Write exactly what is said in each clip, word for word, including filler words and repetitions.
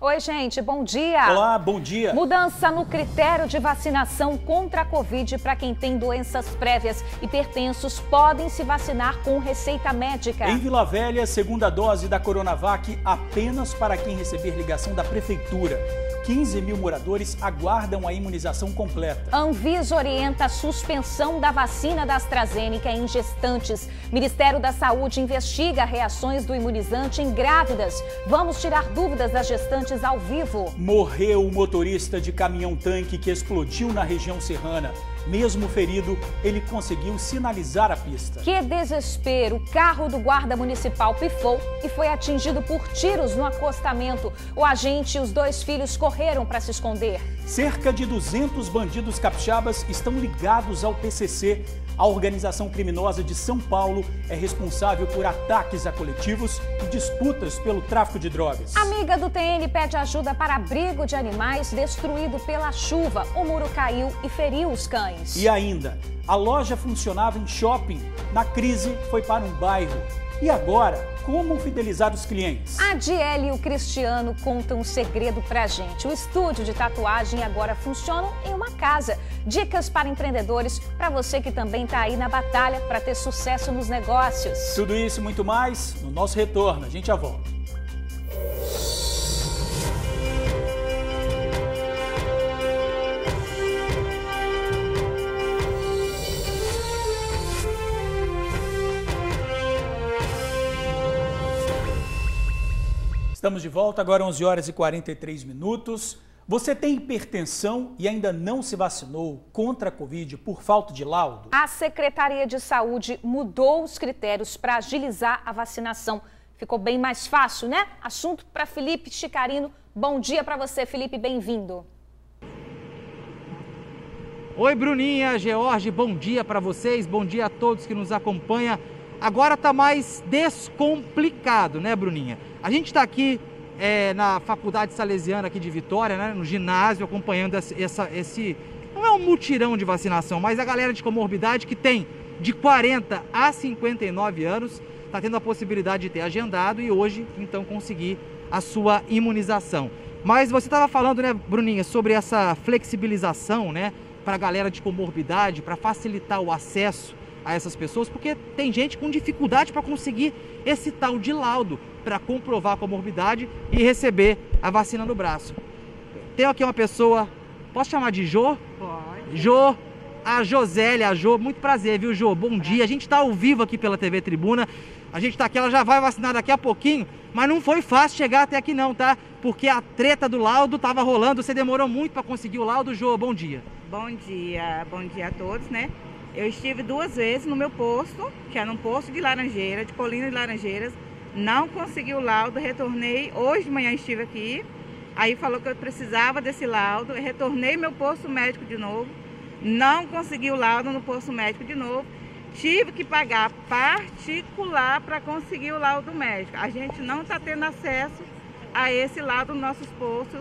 Oi, gente, bom dia. Olá, bom dia. Mudança no critério de vacinação contra a Covid para quem tem doenças prévias. Hipertensos podem se vacinar com receita médica. Em Vila Velha, segunda dose da Coronavac apenas para quem receber ligação da Prefeitura. quinze mil moradores aguardam a imunização completa. Anvisa orienta a suspensão da vacina da AstraZeneca em gestantes. Ministério da Saúde investiga reações do imunizante em grávidas. Vamos tirar dúvidas das gestantes ao vivo. Morreu o motorista de caminhão-tanque que explodiu na região serrana. Mesmo ferido, ele conseguiu sinalizar a pista. Que desespero! O carro do guarda municipal pifou e foi atingido por tiros no acostamento. O agente e os dois filhos correram para se esconder. Cerca de duzentos bandidos capixabas estão ligados ao P C C. A organização criminosa de São Paulo é responsável por ataques a coletivos e disputas pelo tráfico de drogas. Amiga do T N pede ajuda para abrigo de animais destruído pela chuva. O muro caiu e feriu os cães. E ainda, a loja funcionava em shopping. Na crise, foi para um bairro. E agora, como fidelizar os clientes? A Diele e o Cristiano contam um segredo pra gente. O estúdio de tatuagem agora funciona em uma casa. Dicas para empreendedores, para você que também tá aí na batalha para ter sucesso nos negócios. Tudo isso e muito mais no nosso retorno. A gente já volta. Estamos de volta, agora onze horas e quarenta e três minutos. Você tem hipertensão e ainda não se vacinou contra a Covid por falta de laudo? A Secretaria de Saúde mudou os critérios para agilizar a vacinação. Ficou bem mais fácil, né? Assunto para Felipe Chicarino. Bom dia para você, Felipe, bem-vindo. Oi, Bruninha, George, bom dia para vocês, bom dia a todos que nos acompanham. Agora tá mais descomplicado, né, Bruninha? A gente está aqui é, na Faculdade Salesiana aqui de Vitória, né, no ginásio, acompanhando essa, essa, esse... Não é um mutirão de vacinação, mas a galera de comorbidade que tem de quarenta a cinquenta e nove anos está tendo a possibilidade de ter agendado e hoje, então, conseguir a sua imunização. Mas você estava falando, né, Bruninha, sobre essa flexibilização, né, para a galera de comorbidade, para facilitar o acesso a essas pessoas, porque tem gente com dificuldade para conseguir esse tal de laudo para comprovar a comorbidade e receber a vacina no braço. Tem aqui uma pessoa, posso chamar de Jô? Pode. Jô, a Josélia, a Jô, muito prazer, viu, Jô? Bom dia, a gente está ao vivo aqui pela T V Tribuna, a gente está aqui, ela já vai vacinar daqui a pouquinho, mas não foi fácil chegar até aqui não, tá? Porque a treta do laudo estava rolando, você demorou muito para conseguir o laudo, Jô, bom dia. Bom dia, bom dia a todos, né? Eu estive duas vezes no meu posto, que era um posto de Laranjeira, de Colina de Laranjeiras, não consegui o laudo, retornei, hoje de manhã estive aqui, aí falou que eu precisava desse laudo, eu retornei meu posto médico de novo, não consegui o laudo no posto médico de novo, tive que pagar particular para conseguir o laudo médico. A gente não está tendo acesso a esse laudo nos nossos postos,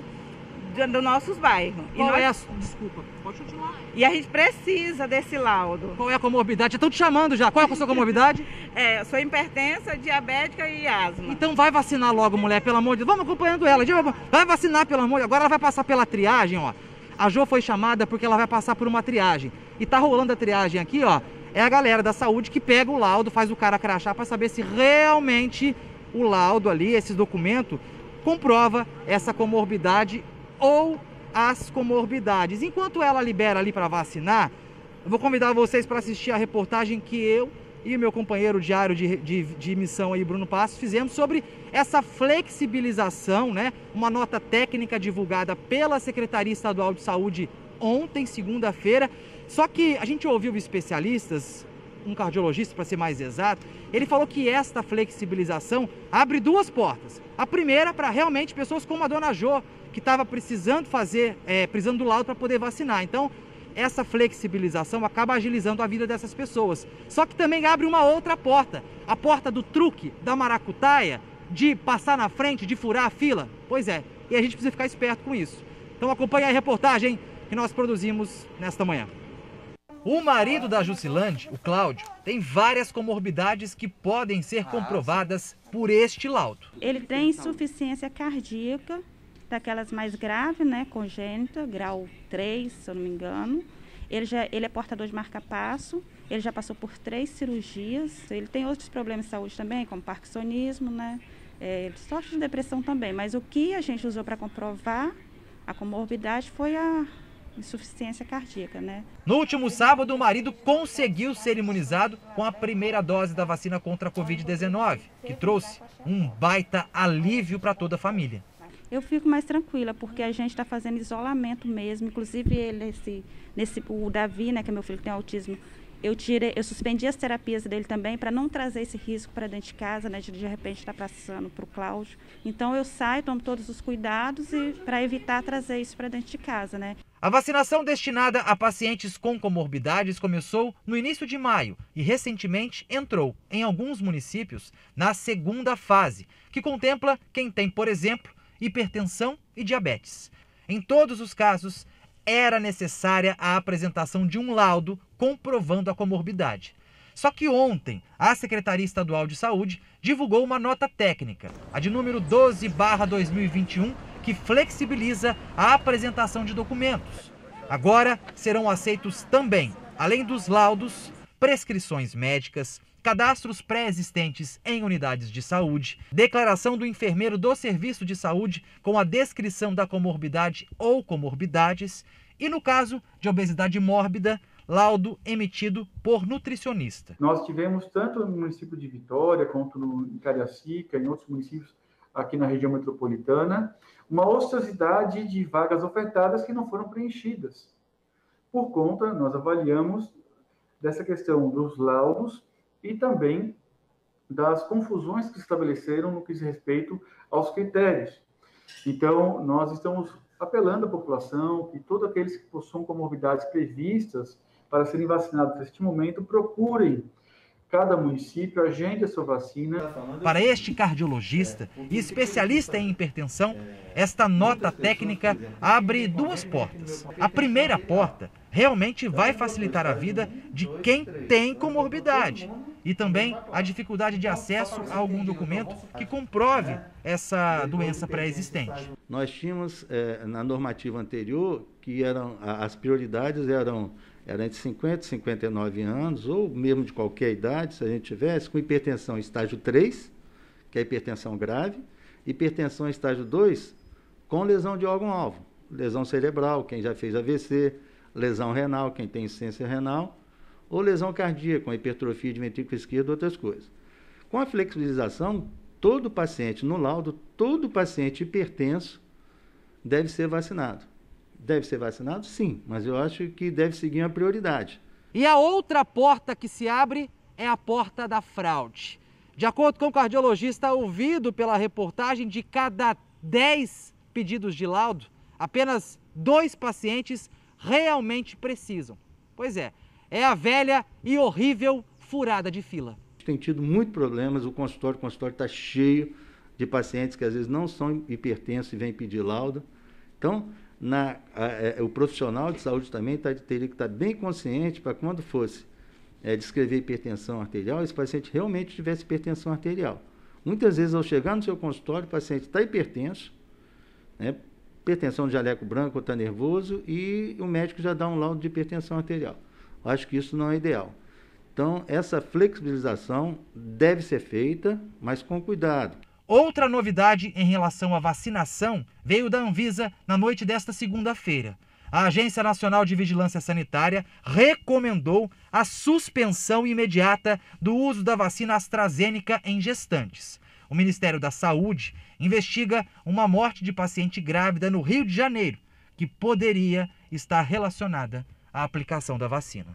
dos nossos bairros. Qual e nós... é a... Desculpa, pode continuar. E a gente precisa desse laudo. Qual é a comorbidade? Estão te chamando já. Qual é a sua comorbidade? É, eu sou hipertensa, diabética e asma. Então vai vacinar logo, mulher, pelo amor de Deus. Vamos acompanhando ela. Vai vacinar, pelo amor de Deus. Agora ela vai passar pela triagem, ó. A Jô foi chamada porque ela vai passar por uma triagem. E tá rolando a triagem aqui, ó. É a galera da saúde que pega o laudo, faz o cara crachar para saber se realmente o laudo ali, esse documento, comprova essa comorbidade ou as comorbidades. Enquanto ela libera ali para vacinar, eu vou convidar vocês para assistir a reportagem que eu e o meu companheiro diário de, de, de missão aí, Bruno Passos, fizemos sobre essa flexibilização, né? Uma nota técnica divulgada pela Secretaria Estadual de Saúde ontem, segunda-feira. Só que a gente ouviu especialistas, um cardiologista para ser mais exato, ele falou que esta flexibilização abre duas portas. A primeira para realmente pessoas como a dona Jô, que estava precisando fazer, é, precisando do laudo para poder vacinar. Então, essa flexibilização acaba agilizando a vida dessas pessoas. Só que também abre uma outra porta, a porta do truque, da maracutaia, de passar na frente, de furar a fila. Pois é, e a gente precisa ficar esperto com isso. Então acompanhe a reportagem que nós produzimos nesta manhã. O marido da Jusilande, o Cláudio, tem várias comorbidades que podem ser comprovadas por este laudo. Ele tem insuficiência cardíaca, daquelas mais graves, né, congênita, grau três, se eu não me engano. Ele, já, ele é portador de marca-passo, ele já passou por três cirurgias, ele tem outros problemas de saúde também, como parkinsonismo, né, é, ele sofre de depressão também, mas o que a gente usou para comprovar a comorbidade foi a insuficiência cardíaca, né. No último sábado, o marido conseguiu ser imunizado com a primeira dose da vacina contra a covid dezenove, que trouxe um baita alívio para toda a família. Eu fico mais tranquila, porque a gente está fazendo isolamento mesmo, inclusive ele, esse, nesse, o Davi, né, que é meu filho que tem autismo, eu, tirei, eu suspendi as terapias dele também para não trazer esse risco para dentro de casa, né, de de repente estar tá passando para o Cláudio. Então eu saio, tomo todos os cuidados e para evitar trazer isso para dentro de casa, né. A vacinação destinada a pacientes com comorbidades começou no início de maio e recentemente entrou, em alguns municípios, na segunda fase, que contempla quem tem, por exemplo, hipertensão e diabetes. Em todos os casos, era necessária a apresentação de um laudo comprovando a comorbidade. Só que ontem, a Secretaria Estadual de Saúde divulgou uma nota técnica, a de número doze barra dois mil e vinte e um, que flexibiliza a apresentação de documentos. Agora serão aceitos também, além dos laudos, prescrições médicas, cadastros pré-existentes em unidades de saúde, declaração do enfermeiro do serviço de saúde com a descrição da comorbidade ou comorbidades e, no caso de obesidade mórbida, laudo emitido por nutricionista. Nós tivemos tanto no município de Vitória, quanto no, em Cariacica, em outros municípios aqui na região metropolitana, uma ociosidade de vagas ofertadas que não foram preenchidas. Por conta, nós avaliamos dessa questão dos laudos e também das confusões que se estabeleceram no que diz respeito aos critérios. Então, nós estamos apelando à população que todos aqueles que possuam comorbidades previstas para serem vacinados neste momento, procurem cada município, agende a sua vacina. Para este cardiologista e especialista em hipertensão, esta nota técnica abre duas portas. A primeira porta realmente vai facilitar a vida de quem tem comorbidade e também a dificuldade de acesso a algum documento que comprove essa doença pré-existente. Nós tínhamos é, na normativa anterior que eram as prioridades eram Era entre cinquenta e cinquenta e nove anos, ou mesmo de qualquer idade, se a gente tivesse, com hipertensão estágio três, que é a hipertensão grave, hipertensão estágio dois, com lesão de órgão-alvo, lesão cerebral, quem já fez A V C, lesão renal, quem tem insuficiência renal, ou lesão cardíaca, com hipertrofia de ventrículo esquerdo, outras coisas. Com a flexibilização, todo paciente, no laudo, todo paciente hipertenso deve ser vacinado. Deve ser vacinado? Sim, mas eu acho que deve seguir uma prioridade. E a outra porta que se abre é a porta da fraude. De acordo com o cardiologista ouvido pela reportagem, de cada dez pedidos de laudo, apenas dois pacientes realmente precisam. Pois é, é a velha e horrível furada de fila. Tem tido muitos problemas, o consultório, o consultório está cheio de pacientes que às vezes não são hipertensos e vêm pedir laudo. Então, Na, a, a, o profissional de saúde também tá, teria que estar tá bem consciente para quando fosse é, descrever hipertensão arterial, esse paciente realmente tivesse hipertensão arterial. Muitas vezes, ao chegar no seu consultório, o paciente está hipertenso, né, hipertensão de jaleco branco, está nervoso, e o médico já dá um laudo de hipertensão arterial. Eu acho que isso não é ideal. Então, essa flexibilização deve ser feita, mas com cuidado. Outra novidade em relação à vacinação veio da Anvisa na noite desta segunda-feira. A Agência Nacional de Vigilância Sanitária recomendou a suspensão imediata do uso da vacina AstraZeneca em gestantes. O Ministério da Saúde investiga uma morte de paciente grávida no Rio de Janeiro, que poderia estar relacionada à aplicação da vacina.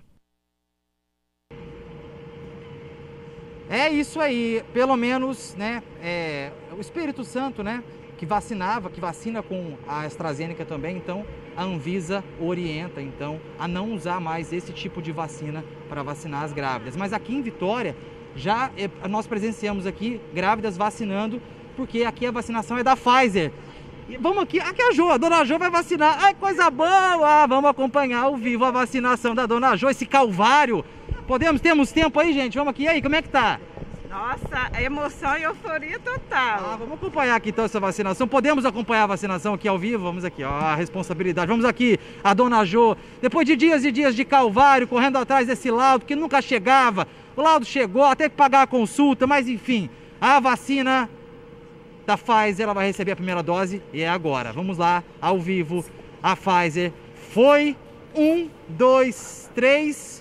É isso aí, pelo menos, né, é, o Espírito Santo, né, que vacinava, que vacina com a AstraZeneca também, então a Anvisa orienta, então, a não usar mais esse tipo de vacina para vacinar as grávidas. Mas aqui em Vitória, já é, nós presenciamos aqui grávidas vacinando, porque aqui a vacinação é da Pfizer. E vamos aqui, aqui a Jo, a Dona Jo vai vacinar, ai, coisa boa, vamos acompanhar ao vivo a vacinação da Dona Jo, esse calvário. Podemos, temos tempo aí, gente? Vamos aqui, e aí, como é que tá? Nossa, emoção e euforia total. Ah, vamos acompanhar aqui então essa vacinação. Podemos acompanhar a vacinação aqui ao vivo? Vamos aqui, ó, a responsabilidade. Vamos aqui, a dona Jô, depois de dias e dias de calvário, correndo atrás desse laudo que nunca chegava. O laudo chegou, até que pagar a consulta, mas enfim, a vacina da Pfizer, ela vai receber a primeira dose e é agora. Vamos lá, ao vivo, a Pfizer foi um, dois, três...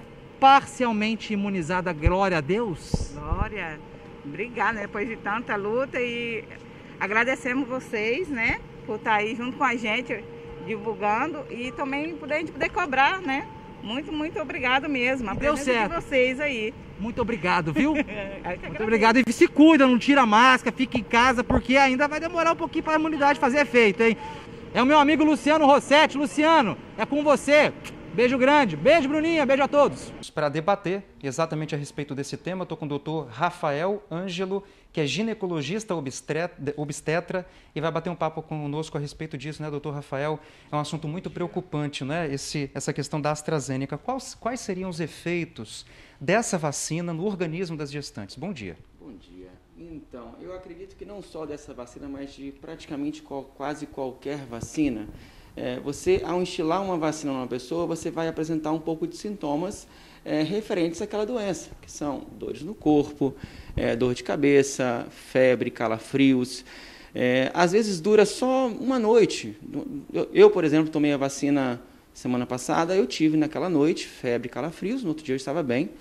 parcialmente imunizada, glória a Deus. Glória, obrigada, né, depois de tanta luta, e agradecemos vocês, né, por estar aí junto com a gente, divulgando, e também por a gente poder cobrar, né, muito, muito obrigado mesmo, a deu presença certo. de vocês aí. Muito obrigado, viu? Muito obrigado, e se cuida, não tira a máscara, fica em casa, porque ainda vai demorar um pouquinho para a imunidade fazer efeito, hein? É o meu amigo Luciano Rossetti. Luciano, é com você. Beijo grande, beijo Bruninha, beijo a todos. Para debater exatamente a respeito desse tema, estou com o doutor Rafael Ângelo, que é ginecologista obstetra, e vai bater um papo conosco a respeito disso, né, doutor Rafael? É um assunto muito preocupante, né, Esse, essa questão da AstraZeneca. Quais, quais seriam os efeitos dessa vacina no organismo das gestantes? Bom dia. Bom dia. Então, eu acredito que não só dessa vacina, mas de praticamente qual, quase qualquer vacina, É, você, ao instilar uma vacina numa pessoa, você vai apresentar um pouco de sintomas é, referentes àquela doença, que são dores no corpo, é, dor de cabeça, febre, calafrios. É, às vezes dura só uma noite. Eu, eu, por exemplo, tomei a vacina semana passada, eu tive naquela noite febre e calafrios, no outro dia eu estava bem.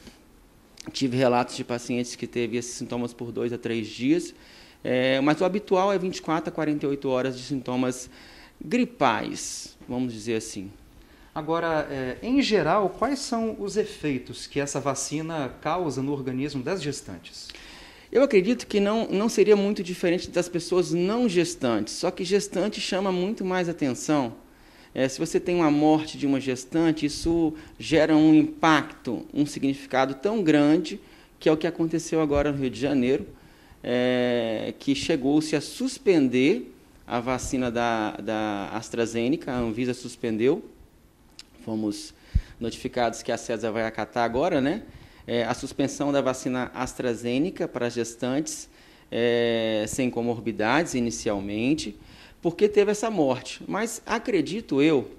Tive relatos de pacientes que teve esses sintomas por dois a três dias, é, mas o habitual é vinte e quatro a quarenta e oito horas de sintomas gripais, vamos dizer assim. Agora, é, em geral, quais são os efeitos que essa vacina causa no organismo das gestantes? Eu acredito que não, não seria muito diferente das pessoas não gestantes, só que gestante chama muito mais atenção. É, se você tem uma morte de uma gestante, isso gera um impacto, um significado tão grande, que é o que aconteceu agora no Rio de Janeiro, é, que chegou-se a suspender a vacina da, da AstraZeneca, a Anvisa suspendeu, fomos notificados que a CESA vai acatar agora, né? É, a suspensão da vacina AstraZeneca para gestantes é, sem comorbidades inicialmente, porque teve essa morte. Mas acredito eu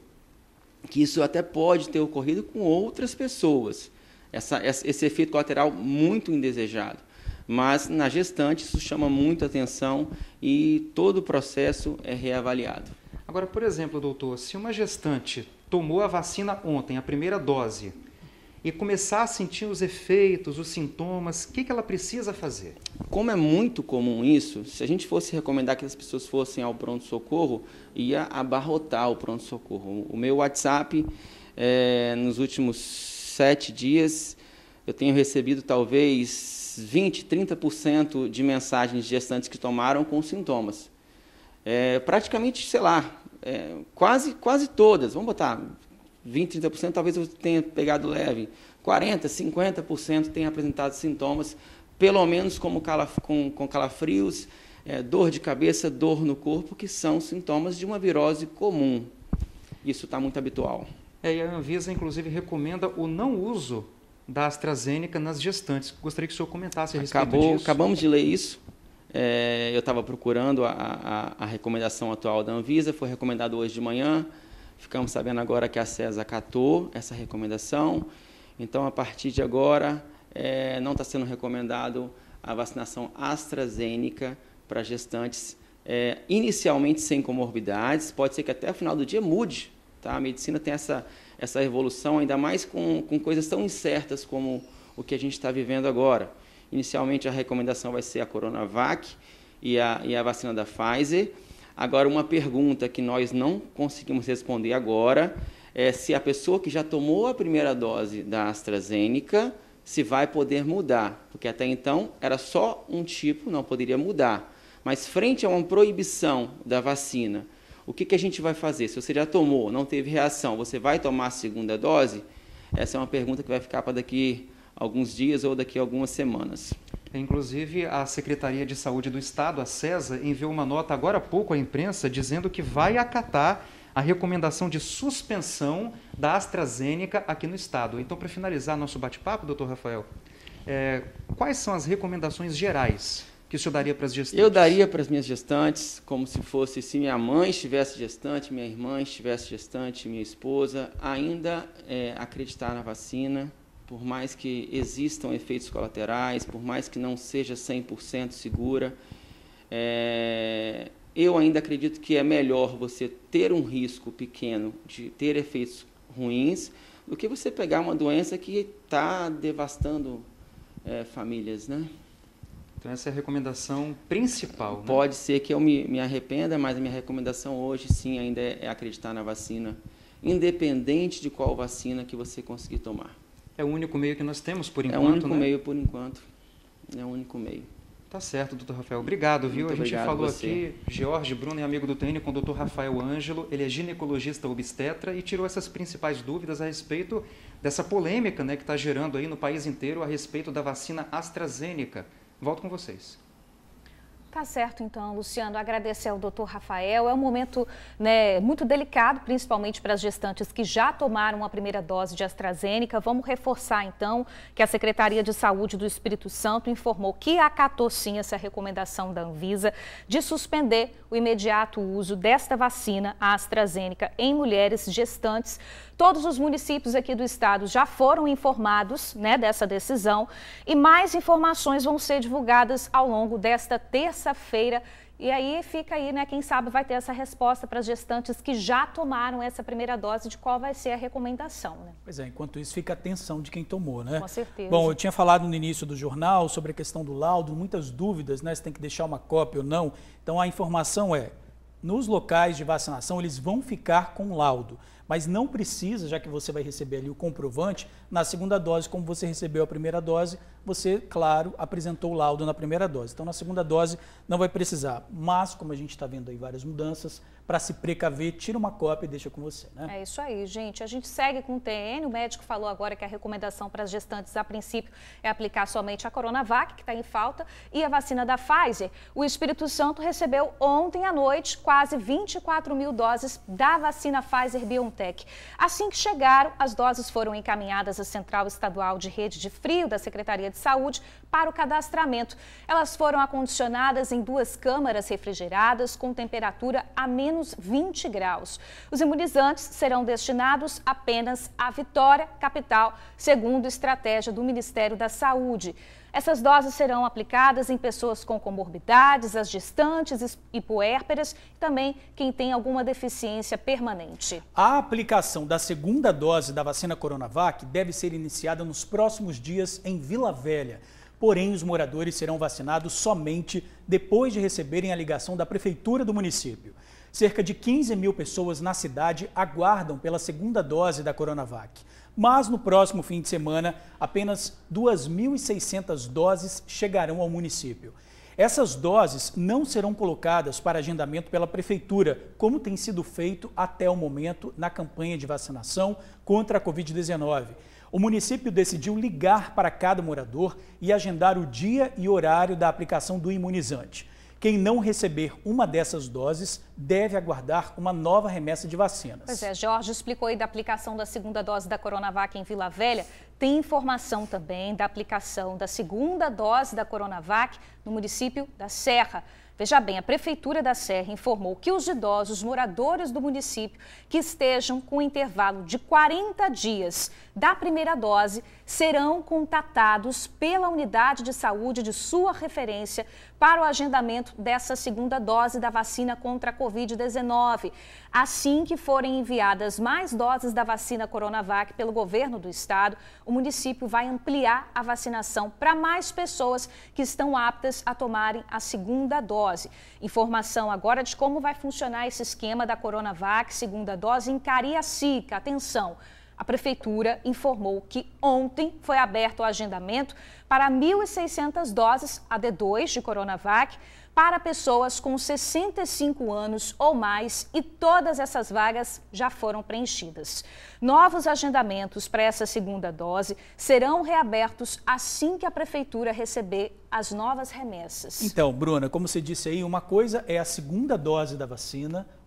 que isso até pode ter ocorrido com outras pessoas, essa, esse efeito colateral muito indesejado. Mas na gestante isso chama muita atenção e todo o processo é reavaliado. Agora, por exemplo, doutor, se uma gestante tomou a vacina ontem, a primeira dose, e começar a sentir os efeitos, os sintomas, o que, que ela precisa fazer? Como é muito comum isso, se a gente fosse recomendar que as pessoas fossem ao pronto-socorro, ia abarrotar o pronto-socorro. O meu WhatsApp, é, nos últimos sete dias, eu tenho recebido talvez vinte, trinta por cento de mensagens de gestantes que tomaram com sintomas. É, praticamente, sei lá, é, quase, quase todas, vamos botar vinte, trinta por cento, talvez eu tenha pegado leve, quarenta, cinquenta por cento tenha apresentado sintomas, pelo menos como calaf com, com calafrios, é, dor de cabeça, dor no corpo, que são sintomas de uma virose comum. Isso está muito habitual. É, e a Anvisa, inclusive, recomenda o não uso da AstraZeneca nas gestantes. Gostaria que o senhor comentasse a respeito Acabou, disso. Acabamos de ler isso. É, eu estava procurando a, a, a recomendação atual da Anvisa, foi recomendado hoje de manhã. Ficamos sabendo agora que a CESA acatou essa recomendação. Então, a partir de agora, é, não está sendo recomendado a vacinação AstraZeneca para gestantes, é, inicialmente sem comorbidades. Pode ser que até o final do dia mude. Tá? A medicina tem essa... essa evolução, ainda mais com, com coisas tão incertas como o que a gente está vivendo agora. Inicialmente, a recomendação vai ser a Coronavac e a, e a vacina da Pfizer. Agora, uma pergunta que nós não conseguimos responder agora é se a pessoa que já tomou a primeira dose da AstraZeneca, se vai poder mudar, porque até então era só um tipo, não poderia mudar. Mas, frente a uma proibição da vacina, o que, que a gente vai fazer? Se você já tomou, não teve reação, você vai tomar a segunda dose? Essa é uma pergunta que vai ficar para daqui a alguns dias ou daqui a algumas semanas. Inclusive, a Secretaria de Saúde do Estado, a CESA, enviou uma nota agora há pouco à imprensa dizendo que vai acatar a recomendação de suspensão da AstraZeneca aqui no Estado. Então, para finalizar nosso bate-papo, doutor Rafael, É, quais são as recomendações gerais que o senhor daria para as gestantes? Eu daria para as minhas gestantes como se fosse, se minha mãe estivesse gestante, minha irmã estivesse gestante, minha esposa, ainda é, acreditar na vacina, por mais que existam efeitos colaterais, por mais que não seja cem por cento segura. É, eu ainda acredito que é melhor você ter um risco pequeno de ter efeitos ruins do que você pegar uma doença que está devastando é, famílias, né? Então essa é a recomendação principal, né? Pode ser que eu me, me arrependa, mas a minha recomendação hoje sim ainda é, é acreditar na vacina, independente de qual vacina que você conseguir tomar. É o único meio que nós temos por enquanto, né? É o único né? meio por enquanto. É o único meio. Tá certo, doutor Rafael. Obrigado, viu? Muito a gente obrigado falou você. aqui, Jorge Bruno é amigo do T N com o doutor Rafael Ângelo, ele é ginecologista obstetra e tirou essas principais dúvidas a respeito dessa polêmica, né, que está gerando aí no país inteiro a respeito da vacina AstraZeneca. Volto com vocês. Tá certo, então, Luciano, agradecer ao doutor Rafael. É um momento, né, muito delicado, principalmente para as gestantes que já tomaram a primeira dose de AstraZeneca. Vamos reforçar, então, que a Secretaria de Saúde do Espírito Santo informou que acatou, sim, essa recomendação da Anvisa de suspender o imediato uso desta vacina, a AstraZeneca, em mulheres gestantes. Todos os municípios aqui do estado já foram informados, né, dessa decisão e mais informações vão ser divulgadas ao longo desta terça-feira. E aí fica aí, né, quem sabe vai ter essa resposta para as gestantes que já tomaram essa primeira dose de qual vai ser a recomendação, né? Pois é, enquanto isso fica a atenção de quem tomou, né? Com certeza. Bom, eu tinha falado no início do jornal sobre a questão do laudo, muitas dúvidas, né, se tem que deixar uma cópia ou não. Então a informação é, nos locais de vacinação eles vão ficar com laudo. Mas não precisa, já que você vai receber ali o comprovante, na segunda dose, como você recebeu a primeira dose, você, claro, apresentou o laudo na primeira dose. Então, na segunda dose, não vai precisar. Mas, como a gente está vendo aí várias mudanças, para se precaver, tira uma cópia e deixa com você, né? É isso aí, gente. A gente segue com o T N. O médico falou agora que a recomendação para as gestantes, a princípio, é aplicar somente a Coronavac, que está em falta, e a vacina da Pfizer. O Espírito Santo recebeu ontem à noite quase vinte e quatro mil doses da vacina Pfizer-BioNTech. Assim que chegaram, as doses foram encaminhadas à Central Estadual de Rede de Frio da Secretaria de Saúde para o cadastramento. Elas foram acondicionadas em duas câmaras refrigeradas com temperatura a menos vinte graus. Os imunizantes serão destinados apenas à Vitória, capital, segundo estratégia do Ministério da Saúde. Essas doses serão aplicadas em pessoas com comorbidades, as gestantes e puérperas e também quem tem alguma deficiência permanente. A aplicação da segunda dose da vacina Coronavac deve ser iniciada nos próximos dias em Vila Velha. Porém, os moradores serão vacinados somente depois de receberem a ligação da prefeitura do município. Cerca de quinze mil pessoas na cidade aguardam pela segunda dose da Coronavac. Mas no próximo fim de semana, apenas duas mil e seiscentas doses chegarão ao município. Essas doses não serão colocadas para agendamento pela prefeitura, como tem sido feito até o momento na campanha de vacinação contra a covid dezenove. O município decidiu ligar para cada morador e agendar o dia e horário da aplicação do imunizante. Quem não receber uma dessas doses deve aguardar uma nova remessa de vacinas. Pois é, Jorge explicou aí da aplicação da segunda dose da Coronavac em Vila Velha. Tem informação também da aplicação da segunda dose da Coronavac no município da Serra. Veja bem, a Prefeitura da Serra informou que os idosos moradores do município que estejam com intervalo de quarenta dias da primeira dose serão contatados pela unidade de saúde de sua referência para o agendamento dessa segunda dose da vacina contra a covid dezenove. Assim que forem enviadas mais doses da vacina Coronavac pelo governo do estado, o município vai ampliar a vacinação para mais pessoas que estão aptas a tomarem a segunda dose. Informação agora de como vai funcionar esse esquema da Coronavac segunda dose em Cariacica. Atenção! A Prefeitura informou que ontem foi aberto o agendamento para mil e seiscentas doses A D dois de Coronavac para pessoas com sessenta e cinco anos ou mais e todas essas vagas já foram preenchidas. Novos agendamentos para essa segunda dose serão reabertos assim que a Prefeitura receber as novas remessas. Então, Bruna, como você disse aí, uma coisa é a segunda dose da vacina,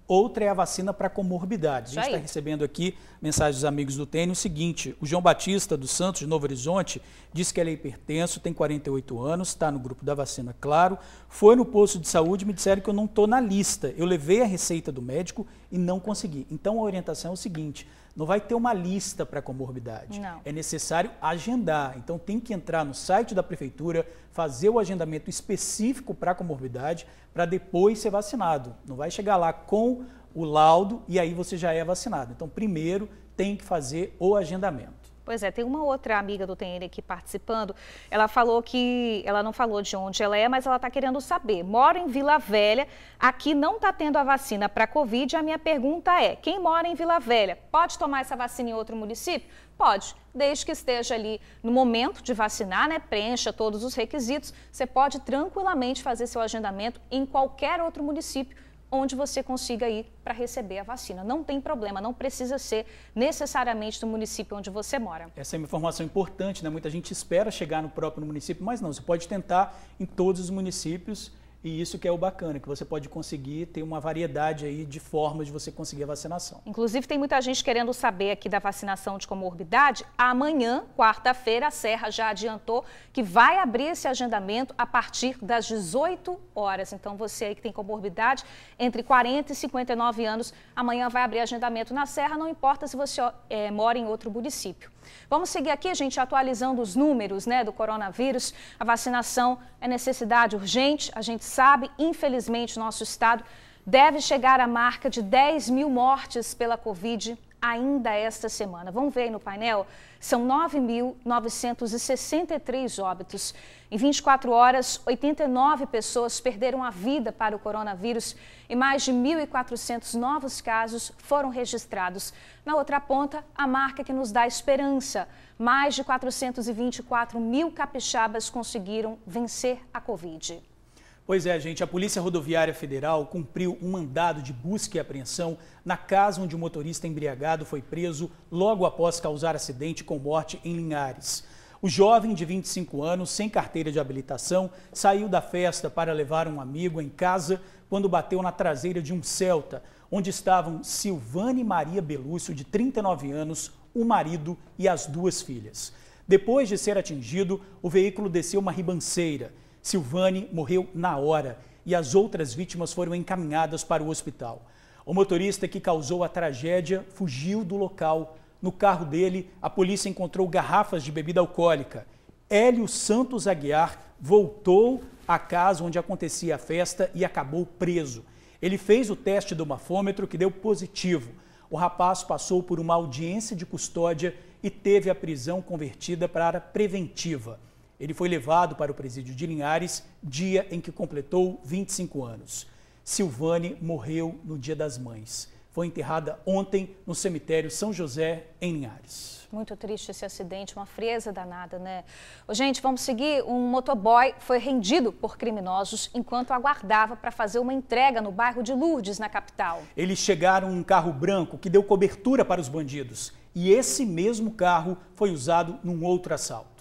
outra é a vacina para comorbidades. A gente está recebendo aqui mensagens dos amigos do T N, o seguinte: o João Batista dos Santos, de Novo Horizonte, disse que ele é hipertenso, tem quarenta e oito anos, está no grupo da vacina, claro, foi no posto de saúde e me disseram que eu não estou na lista. Eu levei a receita do médico e não consegui. Então a orientação é o seguinte: não vai ter uma lista para comorbidade. Não. É necessário agendar. Então tem que entrar no site da prefeitura, fazer o agendamento específico para comorbidade, para depois ser vacinado. Não vai chegar lá com o laudo e aí você já é vacinado. Então primeiro tem que fazer o agendamento. Pois é, tem uma outra amiga do T N aqui participando. Ela falou que, ela não falou de onde ela é, mas ela está querendo saber. Moro em Vila Velha, aqui não está tendo a vacina para Covid. A minha pergunta é, quem mora em Vila Velha pode tomar essa vacina em outro município? Pode, desde que esteja ali no momento de vacinar, né? Preencha todos os requisitos. Você pode tranquilamente fazer seu agendamento em qualquer outro município onde você consiga ir para receber a vacina. Não tem problema, não precisa ser necessariamente do município onde você mora. Essa é uma informação importante, né? Muita gente espera chegar no próprio município, mas não, você pode tentar em todos os municípios. E isso que é o bacana, que você pode conseguir ter uma variedade aí de formas de você conseguir a vacinação. Inclusive, tem muita gente querendo saber aqui da vacinação de comorbidade. Amanhã, quarta-feira, a Serra já adiantou que vai abrir esse agendamento a partir das dezoito horas. Então, você aí que tem comorbidade entre quarenta e cinquenta e nove anos, amanhã vai abrir agendamento na Serra, não importa se você é, mora em outro município. Vamos seguir aqui, gente, atualizando os números, né, do coronavírus. A vacinação é necessidade urgente, a gente sabe, infelizmente, nosso estado deve chegar à marca de dez mil mortes pela Covid ainda esta semana. Vamos ver aí no painel? São nove mil novecentos e sessenta e três óbitos. Em vinte e quatro horas, oitenta e nove pessoas perderam a vida para o coronavírus e mais de mil e quatrocentos novos casos foram registrados. Na outra ponta, a marca que nos dá esperança. Mais de quatrocentos e vinte e quatro mil capixabas conseguiram vencer a Covid. Pois é, gente, a Polícia Rodoviária Federal cumpriu um mandado de busca e apreensão na casa onde o motorista embriagado foi preso logo após causar acidente com morte em Linhares. O jovem de vinte e cinco anos, sem carteira de habilitação, saiu da festa para levar um amigo em casa quando bateu na traseira de um Celta, onde estavam Silvane Maria Belúcio, de trinta e nove anos, o marido e as duas filhas. Depois de ser atingido, o veículo desceu uma ribanceira. Silvane morreu na hora e as outras vítimas foram encaminhadas para o hospital. O motorista que causou a tragédia fugiu do local. No carro dele, a polícia encontrou garrafas de bebida alcoólica. Hélio Santos Aguiar voltou à casa onde acontecia a festa e acabou preso. Ele fez o teste do bafômetro que deu positivo. O rapaz passou por uma audiência de custódia e teve a prisão convertida para preventiva. Ele foi levado para o presídio de Linhares, dia em que completou vinte e cinco anos. Silvane morreu no Dia das Mães. Foi enterrada ontem no cemitério São José, em Linhares. Muito triste esse acidente, uma frieza danada, né? Ô, gente, vamos seguir. Um motoboy foi rendido por criminosos enquanto aguardava para fazer uma entrega no bairro de Lourdes, na capital. Eles chegaram em um carro branco que deu cobertura para os bandidos. E esse mesmo carro foi usado num outro assalto.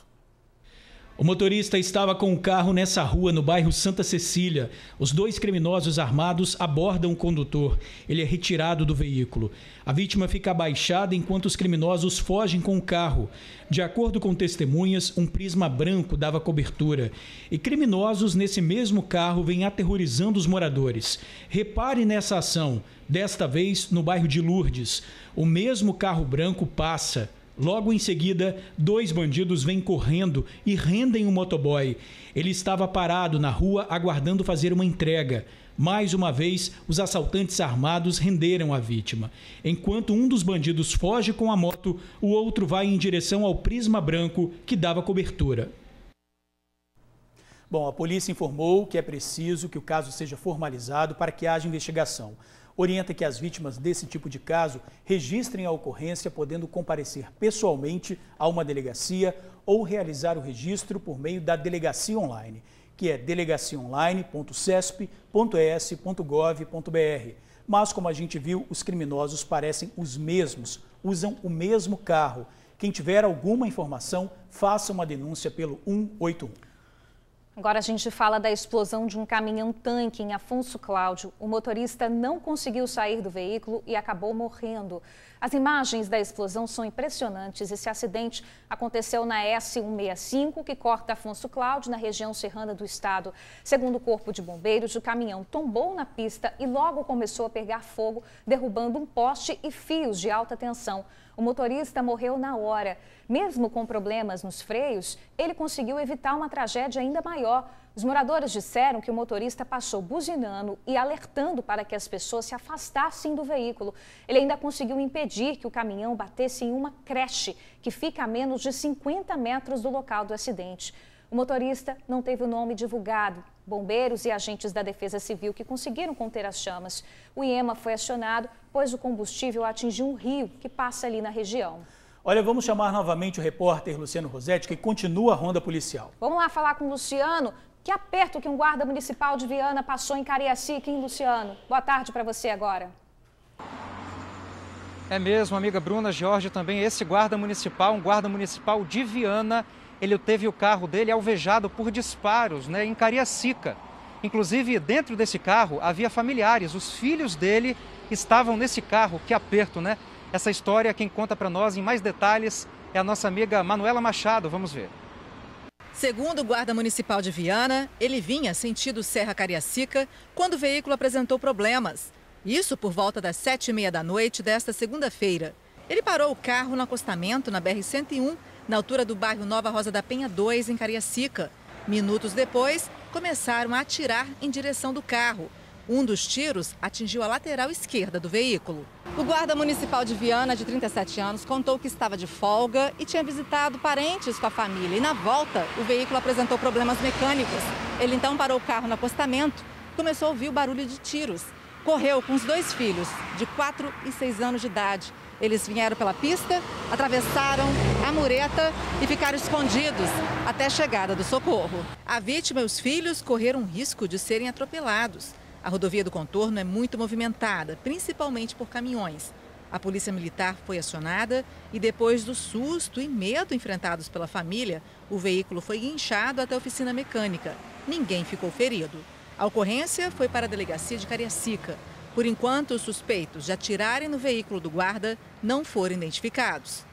O motorista estava com o carro nessa rua, no bairro Santa Cecília. Os dois criminosos armados abordam o condutor. Ele é retirado do veículo. A vítima fica abaixada enquanto os criminosos fogem com o carro. De acordo com testemunhas, um prisma branco dava cobertura. E criminosos nesse mesmo carro vêm aterrorizando os moradores. Repare nessa ação, desta vez no bairro de Lourdes. O mesmo carro branco passa. Logo em seguida, dois bandidos vêm correndo e rendem o motoboy. Ele estava parado na rua aguardando fazer uma entrega. Mais uma vez, os assaltantes armados renderam a vítima. Enquanto um dos bandidos foge com a moto, o outro vai em direção ao prisma branco que dava cobertura. Bom, a polícia informou que é preciso que o caso seja formalizado para que haja investigação. Orienta que as vítimas desse tipo de caso registrem a ocorrência, podendo comparecer pessoalmente a uma delegacia ou realizar o registro por meio da delegacia online, que é delegacia online ponto cesp ponto e s ponto gov ponto b r. Mas, como a gente viu, os criminosos parecem os mesmos, usam o mesmo carro. Quem tiver alguma informação, faça uma denúncia pelo um oito um. Agora a gente fala da explosão de um caminhão-tanque em Afonso Cláudio. O motorista não conseguiu sair do veículo e acabou morrendo. As imagens da explosão são impressionantes. Esse acidente aconteceu na S cento e sessenta e cinco, que corta Afonso Cláudio, na região serrana do estado. Segundo o Corpo de Bombeiros, o caminhão tombou na pista e logo começou a pegar fogo, derrubando um poste e fios de alta tensão. O motorista morreu na hora. Mesmo com problemas nos freios, ele conseguiu evitar uma tragédia ainda maior. Os moradores disseram que o motorista passou buzinando e alertando para que as pessoas se afastassem do veículo. Ele ainda conseguiu impedir que o caminhão batesse em uma creche, que fica a menos de cinquenta metros do local do acidente. O motorista não teve o nome divulgado. Bombeiros e agentes da Defesa Civil que conseguiram conter as chamas. O IEMA foi acionado, pois o combustível atingiu um rio que passa ali na região. Olha, vamos chamar novamente o repórter Luciano Rosetti, que continua a ronda policial. Vamos lá falar com o Luciano. Que aperto que um guarda municipal de Viana passou em Cariacica, hein, Luciano? Boa tarde para você agora. É mesmo, amiga Bruna, Jorge, também esse guarda municipal, um guarda municipal de Viana, ele teve o carro dele alvejado por disparos, né, em Cariacica. Inclusive, dentro desse carro havia familiares, os filhos dele estavam nesse carro. Que aperto, né? Essa história, quem conta para nós em mais detalhes é a nossa amiga Manuela Machado. Vamos ver. Segundo o guarda municipal de Viana, ele vinha sentido Serra Cariacica quando o veículo apresentou problemas. Isso por volta das sete e meia da noite desta segunda-feira. Ele parou o carro no acostamento na B R cento e um, na altura do bairro Nova Rosa da Penha dois, em Cariacica. Minutos depois, começaram a atirar em direção do carro. Um dos tiros atingiu a lateral esquerda do veículo. O guarda municipal de Viana, de trinta e sete anos, contou que estava de folga e tinha visitado parentes com a família. E na volta, o veículo apresentou problemas mecânicos. Ele então parou o carro no acostamento e começou a ouvir o barulho de tiros. Correu com os dois filhos, de quatro e seis anos de idade. Eles vieram pela pista, atravessaram a mureta e ficaram escondidos até a chegada do socorro. A vítima e os filhos correram risco de serem atropelados. A rodovia do contorno é muito movimentada, principalmente por caminhões. A polícia militar foi acionada e depois do susto e medo enfrentados pela família, o veículo foi guinchado até a oficina mecânica. Ninguém ficou ferido. A ocorrência foi para a delegacia de Cariacica. Por enquanto, os suspeitos de atirarem no veículo do guarda não foram identificados.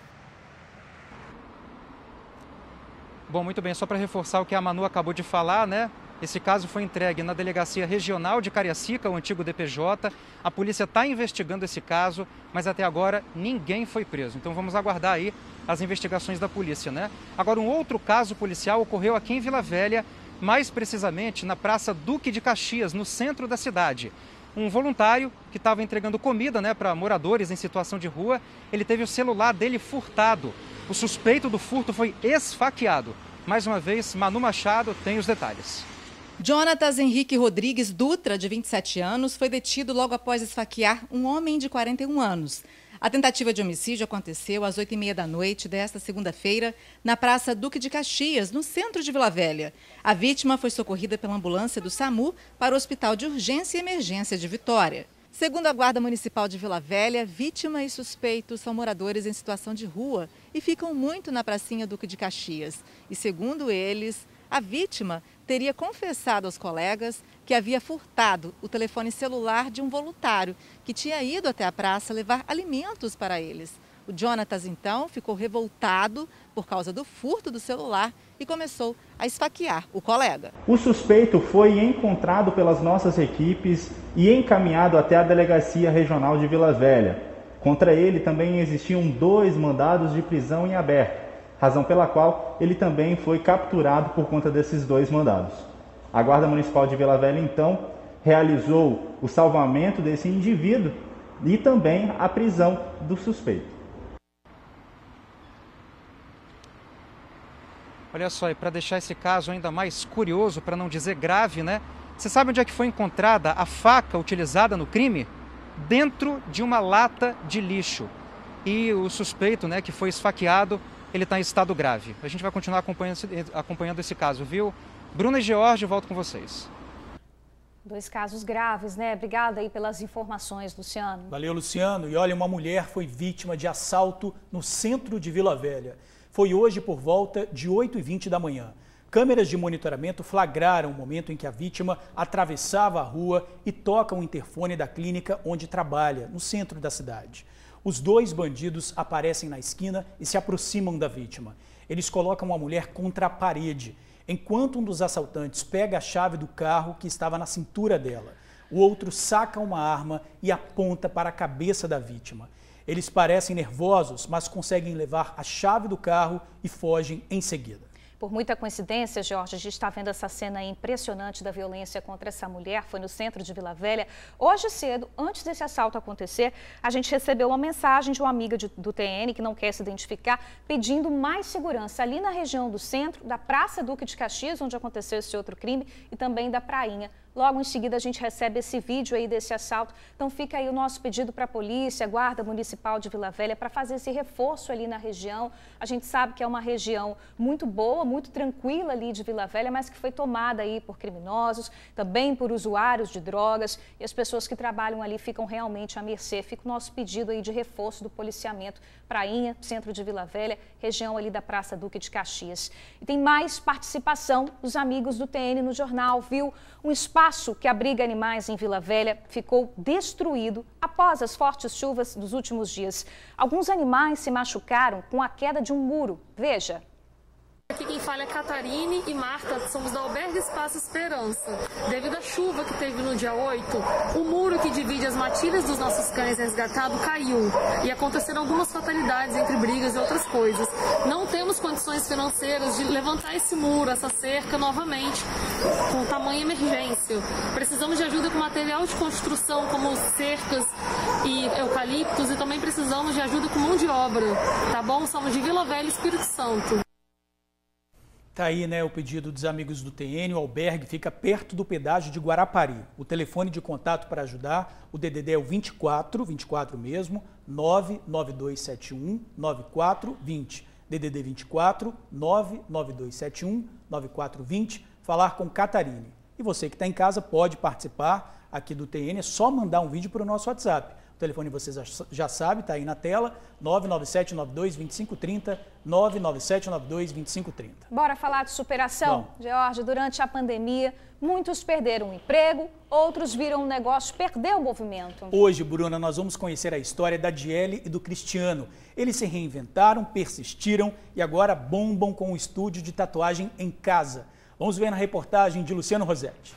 Bom, muito bem, só para reforçar o que a Manu acabou de falar, né? Esse caso foi entregue na Delegacia Regional de Cariacica, o antigo D P J. A polícia está investigando esse caso, mas até agora ninguém foi preso. Então vamos aguardar aí as investigações da polícia, né? Agora, um outro caso policial ocorreu aqui em Vila Velha, mais precisamente na Praça Duque de Caxias, no centro da cidade. Um voluntário que estava entregando comida, né, para moradores em situação de rua, ele teve o celular dele furtado. O suspeito do furto foi esfaqueado. Mais uma vez, Manu Machado tem os detalhes. Jonatas Henrique Rodrigues Dutra, de vinte e sete anos, foi detido logo após esfaquear um homem de quarenta e um anos. A tentativa de homicídio aconteceu às oito e meia da noite desta segunda-feira na Praça Duque de Caxias, no centro de Vila Velha. A vítima foi socorrida pela ambulância do SAMU para o Hospital de Urgência e Emergência de Vitória. Segundo a Guarda Municipal de Vila Velha, vítima e suspeitos são moradores em situação de rua e ficam muito na pracinha Duque de Caxias. E segundo eles, a vítima teria confessado aos colegas que havia furtado o telefone celular de um voluntário que tinha ido até a praça levar alimentos para eles. O Jonatas, então, ficou revoltado por causa do furto do celular e começou a esfaquear o colega. O suspeito foi encontrado pelas nossas equipes e encaminhado até a Delegacia Regional de Vila Velha. Contra ele também existiam dois mandados de prisão em aberto, razão pela qual ele também foi capturado por conta desses dois mandados. A Guarda Municipal de Vila Velha, então, realizou o salvamento desse indivíduo e também a prisão do suspeito. Olha só, e para deixar esse caso ainda mais curioso, para não dizer grave, né? Você sabe onde é que foi encontrada a faca utilizada no crime? Dentro de uma lata de lixo. E o suspeito, né, que foi esfaqueado, ele está em estado grave. A gente vai continuar acompanhando, acompanhando esse caso, viu? Bruna e George, volto com vocês. Dois casos graves, né? Obrigada aí pelas informações, Luciano. Valeu, Luciano. E olha, uma mulher foi vítima de assalto no centro de Vila Velha. Foi hoje por volta de oito e vinte da manhã. Câmeras de monitoramento flagraram o momento em que a vítima atravessava a rua e toca o interfone da clínica onde trabalha, no centro da cidade. Os dois bandidos aparecem na esquina e se aproximam da vítima. Eles colocam a mulher contra a parede, enquanto um dos assaltantes pega a chave do carro que estava na cintura dela. O outro saca uma arma e aponta para a cabeça da vítima. Eles parecem nervosos, mas conseguem levar a chave do carro e fogem em seguida. Por muita coincidência, Jorge, a gente está vendo essa cena impressionante da violência contra essa mulher. Foi no centro de Vila Velha. Hoje cedo, antes desse assalto acontecer, a gente recebeu uma mensagem de uma amiga de, do T N, que não quer se identificar, pedindo mais segurança ali na região do centro, da Praça Duque de Caxias, onde aconteceu esse outro crime, e também da Prainha. Logo em seguida, a gente recebe esse vídeo aí desse assalto. Então, fica aí o nosso pedido para a polícia, Guarda Municipal de Vila Velha, para fazer esse reforço ali na região. A gente sabe que é uma região muito boa, muito tranquila ali de Vila Velha, mas que foi tomada aí por criminosos, também por usuários de drogas. E as pessoas que trabalham ali ficam realmente à mercê. Fica o nosso pedido aí de reforço do policiamento. Prainha, centro de Vila Velha, região ali da Praça Duque de Caxias. E tem mais participação dos amigos do T N no jornal, viu? Um espaço que abriga animais em Vila Velha ficou destruído após as fortes chuvas dos últimos dias. Alguns animais se machucaram com a queda de um muro. Veja. Aqui quem fala é Catarine e Marta, somos da Albergue Espaço Esperança. Devido à chuva que teve no dia oito, o muro que divide as matilhas dos nossos cães resgatados caiu e aconteceram algumas fatalidades entre brigas e outras coisas. Não temos condições financeiras de levantar esse muro, essa cerca novamente, com tamanha emergência. Precisamos de ajuda com material de construção, como cercas e eucaliptos, e também precisamos de ajuda com mão de obra, tá bom? Somos de Vila Velha, Espírito Santo. Está aí, né, o pedido dos amigos do T N. O albergue fica perto do pedágio de Guarapari. O telefone de contato para ajudar, o D D D é o vinte e quatro, vinte e quatro mesmo, nove nove dois sete um nove quatro dois zero. D D D vinte e quatro, nove nove dois sete um nove quatro dois zero. Falar com Catarine. E você que está em casa pode participar aqui do T N, é só mandar um vídeo para o nosso WhatsApp. O telefone você já sabe, está aí na tela, nove nove sete nove dois dois cinco três zero, nove nove sete nove dois dois cinco três zero. Bora falar de superação? Bom. George, durante a pandemia, muitos perderam o emprego, outros viram o negócio perder o movimento. Hoje, Bruna, nós vamos conhecer a história da Diele e do Cristiano. Eles se reinventaram, persistiram e agora bombam com o estúdio de tatuagem em casa. Vamos ver na reportagem de Luciano Rosetti.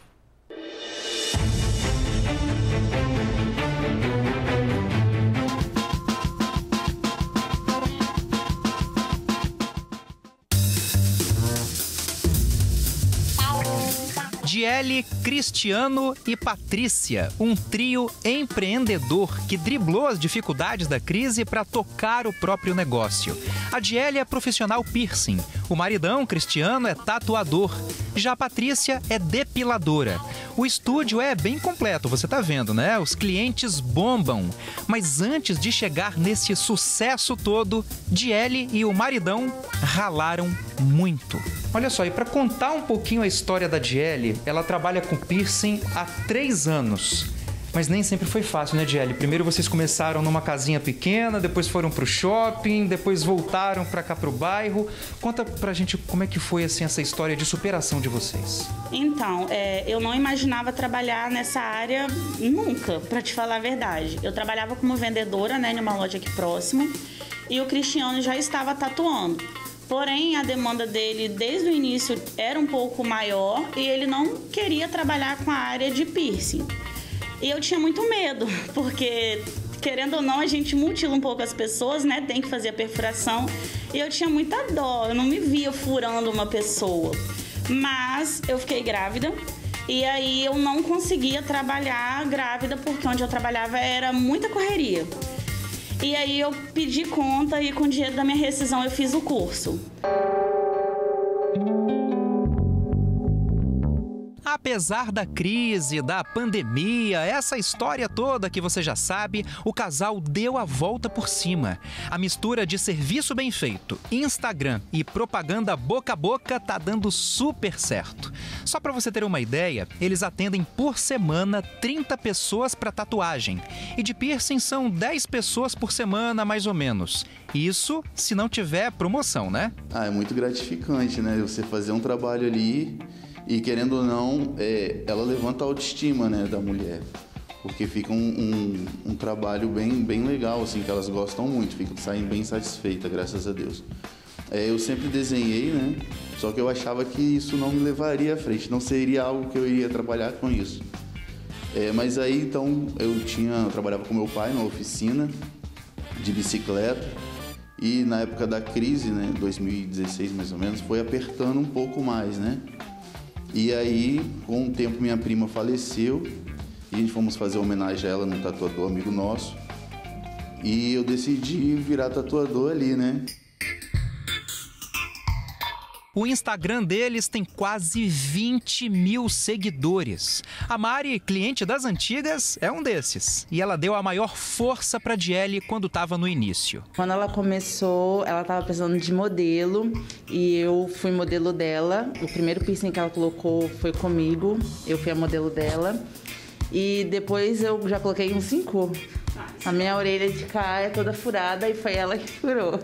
Diele, Cristiano e Patrícia, um trio empreendedor que driblou as dificuldades da crise para tocar o próprio negócio. A Diele é profissional piercing, o maridão, Cristiano, é tatuador, já a Patrícia é depiladora. O estúdio é bem completo, você tá vendo, né? Os clientes bombam. Mas antes de chegar nesse sucesso todo, Diele e o maridão ralaram muito. Olha só, e para contar um pouquinho a história da Diele, ela trabalha com piercing há três anos. Mas nem sempre foi fácil, né, Diele? Primeiro vocês começaram numa casinha pequena, depois foram pro shopping, depois voltaram para cá pro bairro. Conta pra gente como é que foi assim essa história de superação de vocês. Então, é, eu não imaginava trabalhar nessa área nunca, para te falar a verdade. Eu trabalhava como vendedora, né, numa loja aqui próxima, e o Cristiano já estava tatuando. Porém, a demanda dele desde o início era um pouco maior e ele não queria trabalhar com a área de piercing. E eu tinha muito medo, porque, querendo ou não, a gente mutila um pouco as pessoas, né? Tem que fazer a perfuração. E eu tinha muita dó, eu não me via furando uma pessoa. Mas eu fiquei grávida e aí eu não conseguia trabalhar grávida, porque onde eu trabalhava era muita correria. E aí eu pedi conta e com o dinheiro da minha rescisão eu fiz o curso. A Apesar da crise, da pandemia, essa história toda que você já sabe, o casal deu a volta por cima. A mistura de serviço bem feito, Instagram e propaganda boca a boca tá dando super certo. Só para você ter uma ideia, eles atendem por semana trinta pessoas para tatuagem. E de piercing são dez pessoas por semana, mais ou menos. Isso se não tiver promoção, né? Ah, é muito gratificante, né? Você fazer um trabalho ali e, querendo ou não, é, ela levanta a autoestima, né, da mulher. Porque fica um, um, um trabalho bem, bem legal, assim, que elas gostam muito, ficam saindo bem satisfeitas, graças a Deus. É, eu sempre desenhei, né? Só que eu achava que isso não me levaria à frente, não seria algo que eu iria trabalhar com isso. É, mas aí, então, eu tinha, eu trabalhava com meu pai na oficina de bicicleta e na época da crise, né, dois mil e dezesseis mais ou menos, foi apertando um pouco mais, né? E aí, com o tempo, minha prima faleceu e a gente fomos fazer homenagem a ela num tatuador amigo nosso. E eu decidi virar tatuador ali, né? O Instagram deles tem quase vinte mil seguidores. A Mari, cliente das antigas, é um desses. E ela deu a maior força para a Diele quando estava no início. Quando ela começou, ela estava precisando de modelo e eu fui modelo dela. O primeiro piercing que ela colocou foi comigo, eu fui a modelo dela. E depois eu já coloquei um cinco. A minha orelha de cá é toda furada e foi ela que furou.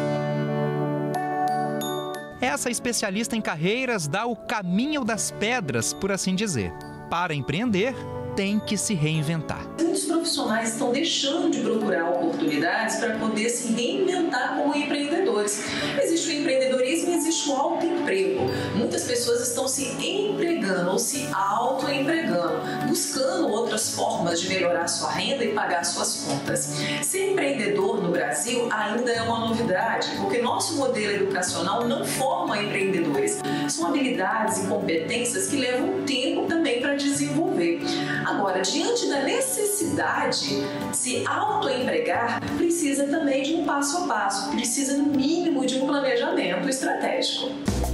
Essa especialista em carreiras dá o caminho das pedras, por assim dizer. Para empreender, tem que se reinventar. Muitos profissionais estão deixando de procurar oportunidades para poder se reinventar como empreendedores. Existe o empreendedorismo e existe o autoemprego. Muitas pessoas estão se empregando ou se autoempregando, buscando outras formas de melhorar sua renda e pagar suas contas. Ser empreendedor no Brasil ainda é uma novidade, porque nosso modelo educacional não forma empreendedores. São habilidades e competências que levam tempo também para desenvolver. Agora, diante da necessidade de se autoempregar, precisa também de um passo a passo, precisa no mínimo de um planejamento estratégico.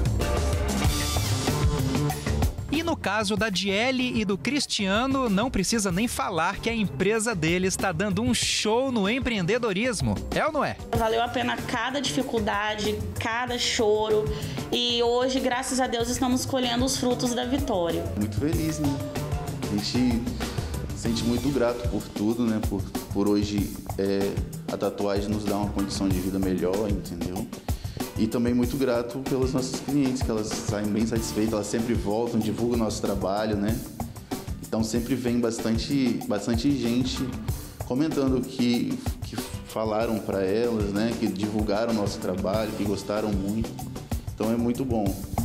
E no caso da Diele e do Cristiano, não precisa nem falar que a empresa deles está dando um show no empreendedorismo. É ou não é? Valeu a pena cada dificuldade, cada choro. E hoje, graças a Deus, estamos colhendo os frutos da vitória. Muito feliz, né? A gente se sente muito grato por tudo, né? Por, por hoje é, a tatuagem nos dá uma condição de vida melhor, entendeu? E também muito grato pelos nossos clientes, que elas saem bem satisfeitas, elas sempre voltam, divulgam o nosso trabalho, né? Então sempre vem bastante, bastante gente comentando que, que falaram para elas, né? Que divulgaram o nosso trabalho, que gostaram muito. Então é muito bom.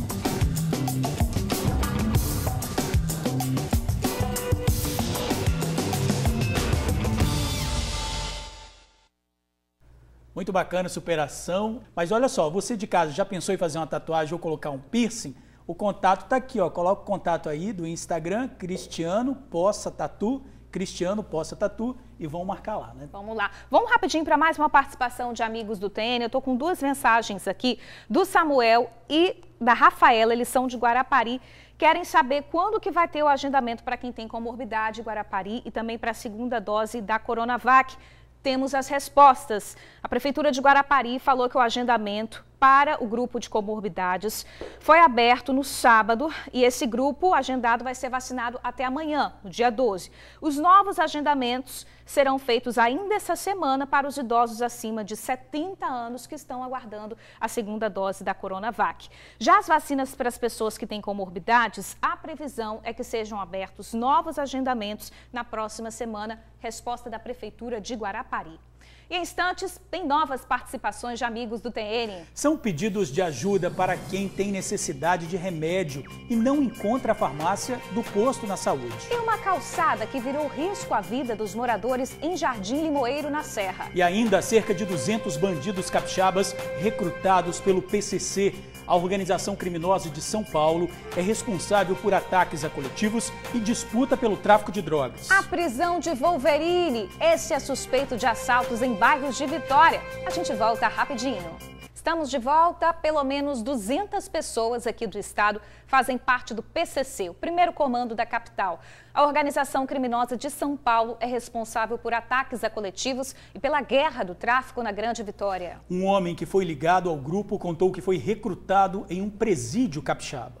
Muito bacana, superação. Mas olha só, você de casa já pensou em fazer uma tatuagem ou colocar um piercing? O contato está aqui, ó. Coloca o contato aí do Instagram, Cristiano Poça Tatu, Cristiano Poça Tatu, e vão marcar lá, né? Vamos lá. Vamos rapidinho para mais uma participação de amigos do T N. Eu estou com duas mensagens aqui, do Samuel e da Rafaela, eles são de Guarapari. Querem saber quando que vai ter o agendamento para quem tem comorbidade Guarapari e também para a segunda dose da Coronavac. Temos as respostas. A Prefeitura de Guarapari falou que o agendamento para o grupo de comorbidades foi aberto no sábado e esse grupo agendado vai ser vacinado até amanhã, no dia doze. Os novos agendamentos serão feitos ainda essa semana para os idosos acima de setenta anos que estão aguardando a segunda dose da Coronavac. Já as vacinas para as pessoas que têm comorbidades, a previsão é que sejam abertos novos agendamentos na próxima semana. Resposta da Prefeitura de Guarapari. Em instantes, tem novas participações de amigos do T N. São pedidos de ajuda para quem tem necessidade de remédio e não encontra a farmácia do posto na saúde. Tem uma calçada que virou risco à vida dos moradores em Jardim Limoeiro, na Serra. E ainda cerca de duzentos bandidos capixabas recrutados pelo P C C. A organização criminosa de São Paulo é responsável por ataques a coletivos e disputa pelo tráfico de drogas. A prisão de Wolverine. Esse é suspeito de assaltos em bairros de Vitória. A gente volta rapidinho. Estamos de volta. Pelo menos duzentas pessoas aqui do estado fazem parte do P C C, o primeiro comando da capital. A organização criminosa de São Paulo é responsável por ataques a coletivos e pela guerra do tráfico na Grande Vitória. Um homem que foi ligado ao grupo contou que foi recrutado em um presídio capixaba.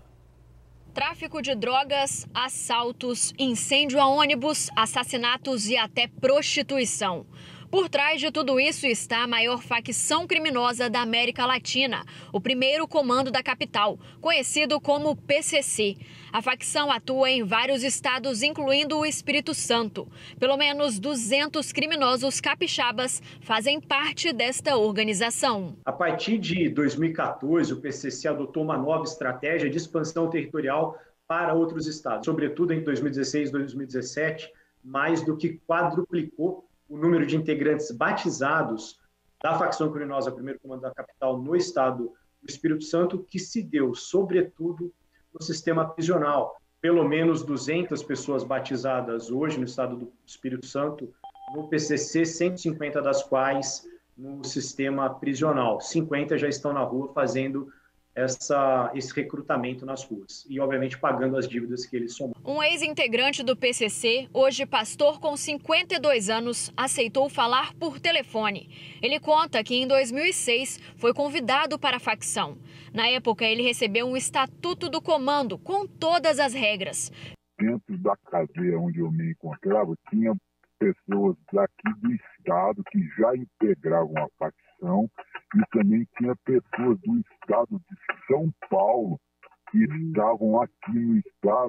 Tráfico de drogas, assaltos, incêndio a ônibus, assassinatos e até prostituição. Por trás de tudo isso está a maior facção criminosa da América Latina, o primeiro comando da capital, conhecido como P C C. A facção atua em vários estados, incluindo o Espírito Santo. Pelo menos duzentos criminosos capixabas fazem parte desta organização. A partir de dois mil e quatorze, o P C C adotou uma nova estratégia de expansão territorial para outros estados. Sobretudo em dois mil e dezesseis e dois mil e dezessete, mais do que quadruplicou o número de integrantes batizados da facção criminosa primeiro comando da capital no estado do Espírito Santo, que se deu, sobretudo, no sistema prisional. Pelo menos duzentas pessoas batizadas hoje no estado do Espírito Santo, no P C C, cento e cinquenta das quais no sistema prisional. cinquenta já estão na rua fazendo essa, esse recrutamento nas ruas e, obviamente, pagando as dívidas que eles somaram. Um ex-integrante do P C C, hoje pastor com cinquenta e dois anos, aceitou falar por telefone. Ele conta que em dois mil e seis foi convidado para a facção. Na época, ele recebeu um estatuto do comando com todas as regras. Dentro da cadeia onde eu me encontrava, tinha pessoas daqui do estado que já integravam a facção e também tinha pessoas do estado de São Paulo que estavam aqui no estado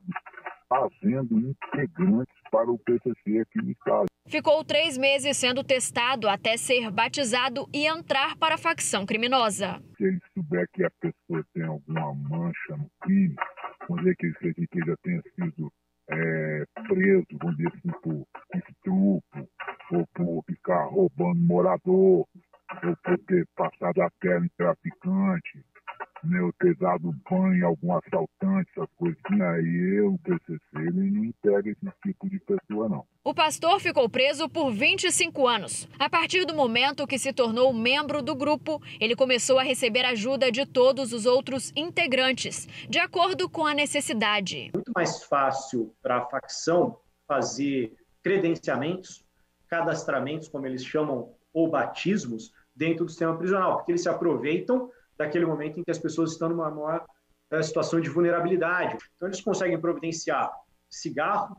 fazendo integrantes para o P C C aqui no estado. Ficou três meses sendo testado até ser batizado e entrar para a facção criminosa. Se ele souber que a pessoa tem alguma mancha no crime, vamos dizer que ele que já tenha sido é, preso, vamos dizer assim, por estupro, ou por ficar roubando morador, ou por ter passado a perna em traficante, né, ou ter dado banho em algum assaltante, essas coisinhas, aí o P C C ele não integra esse tipo de pessoa, não. O pastor ficou preso por vinte e cinco anos. A partir do momento que se tornou membro do grupo, ele começou a receber ajuda de todos os outros integrantes, de acordo com a necessidade. Muito mais fácil para a facção fazer credenciamentos, cadastramentos, como eles chamam, ou batismos, dentro do sistema prisional, porque eles se aproveitam daquele momento em que as pessoas estão numa maior é, situação de vulnerabilidade. Então, eles conseguem providenciar cigarro,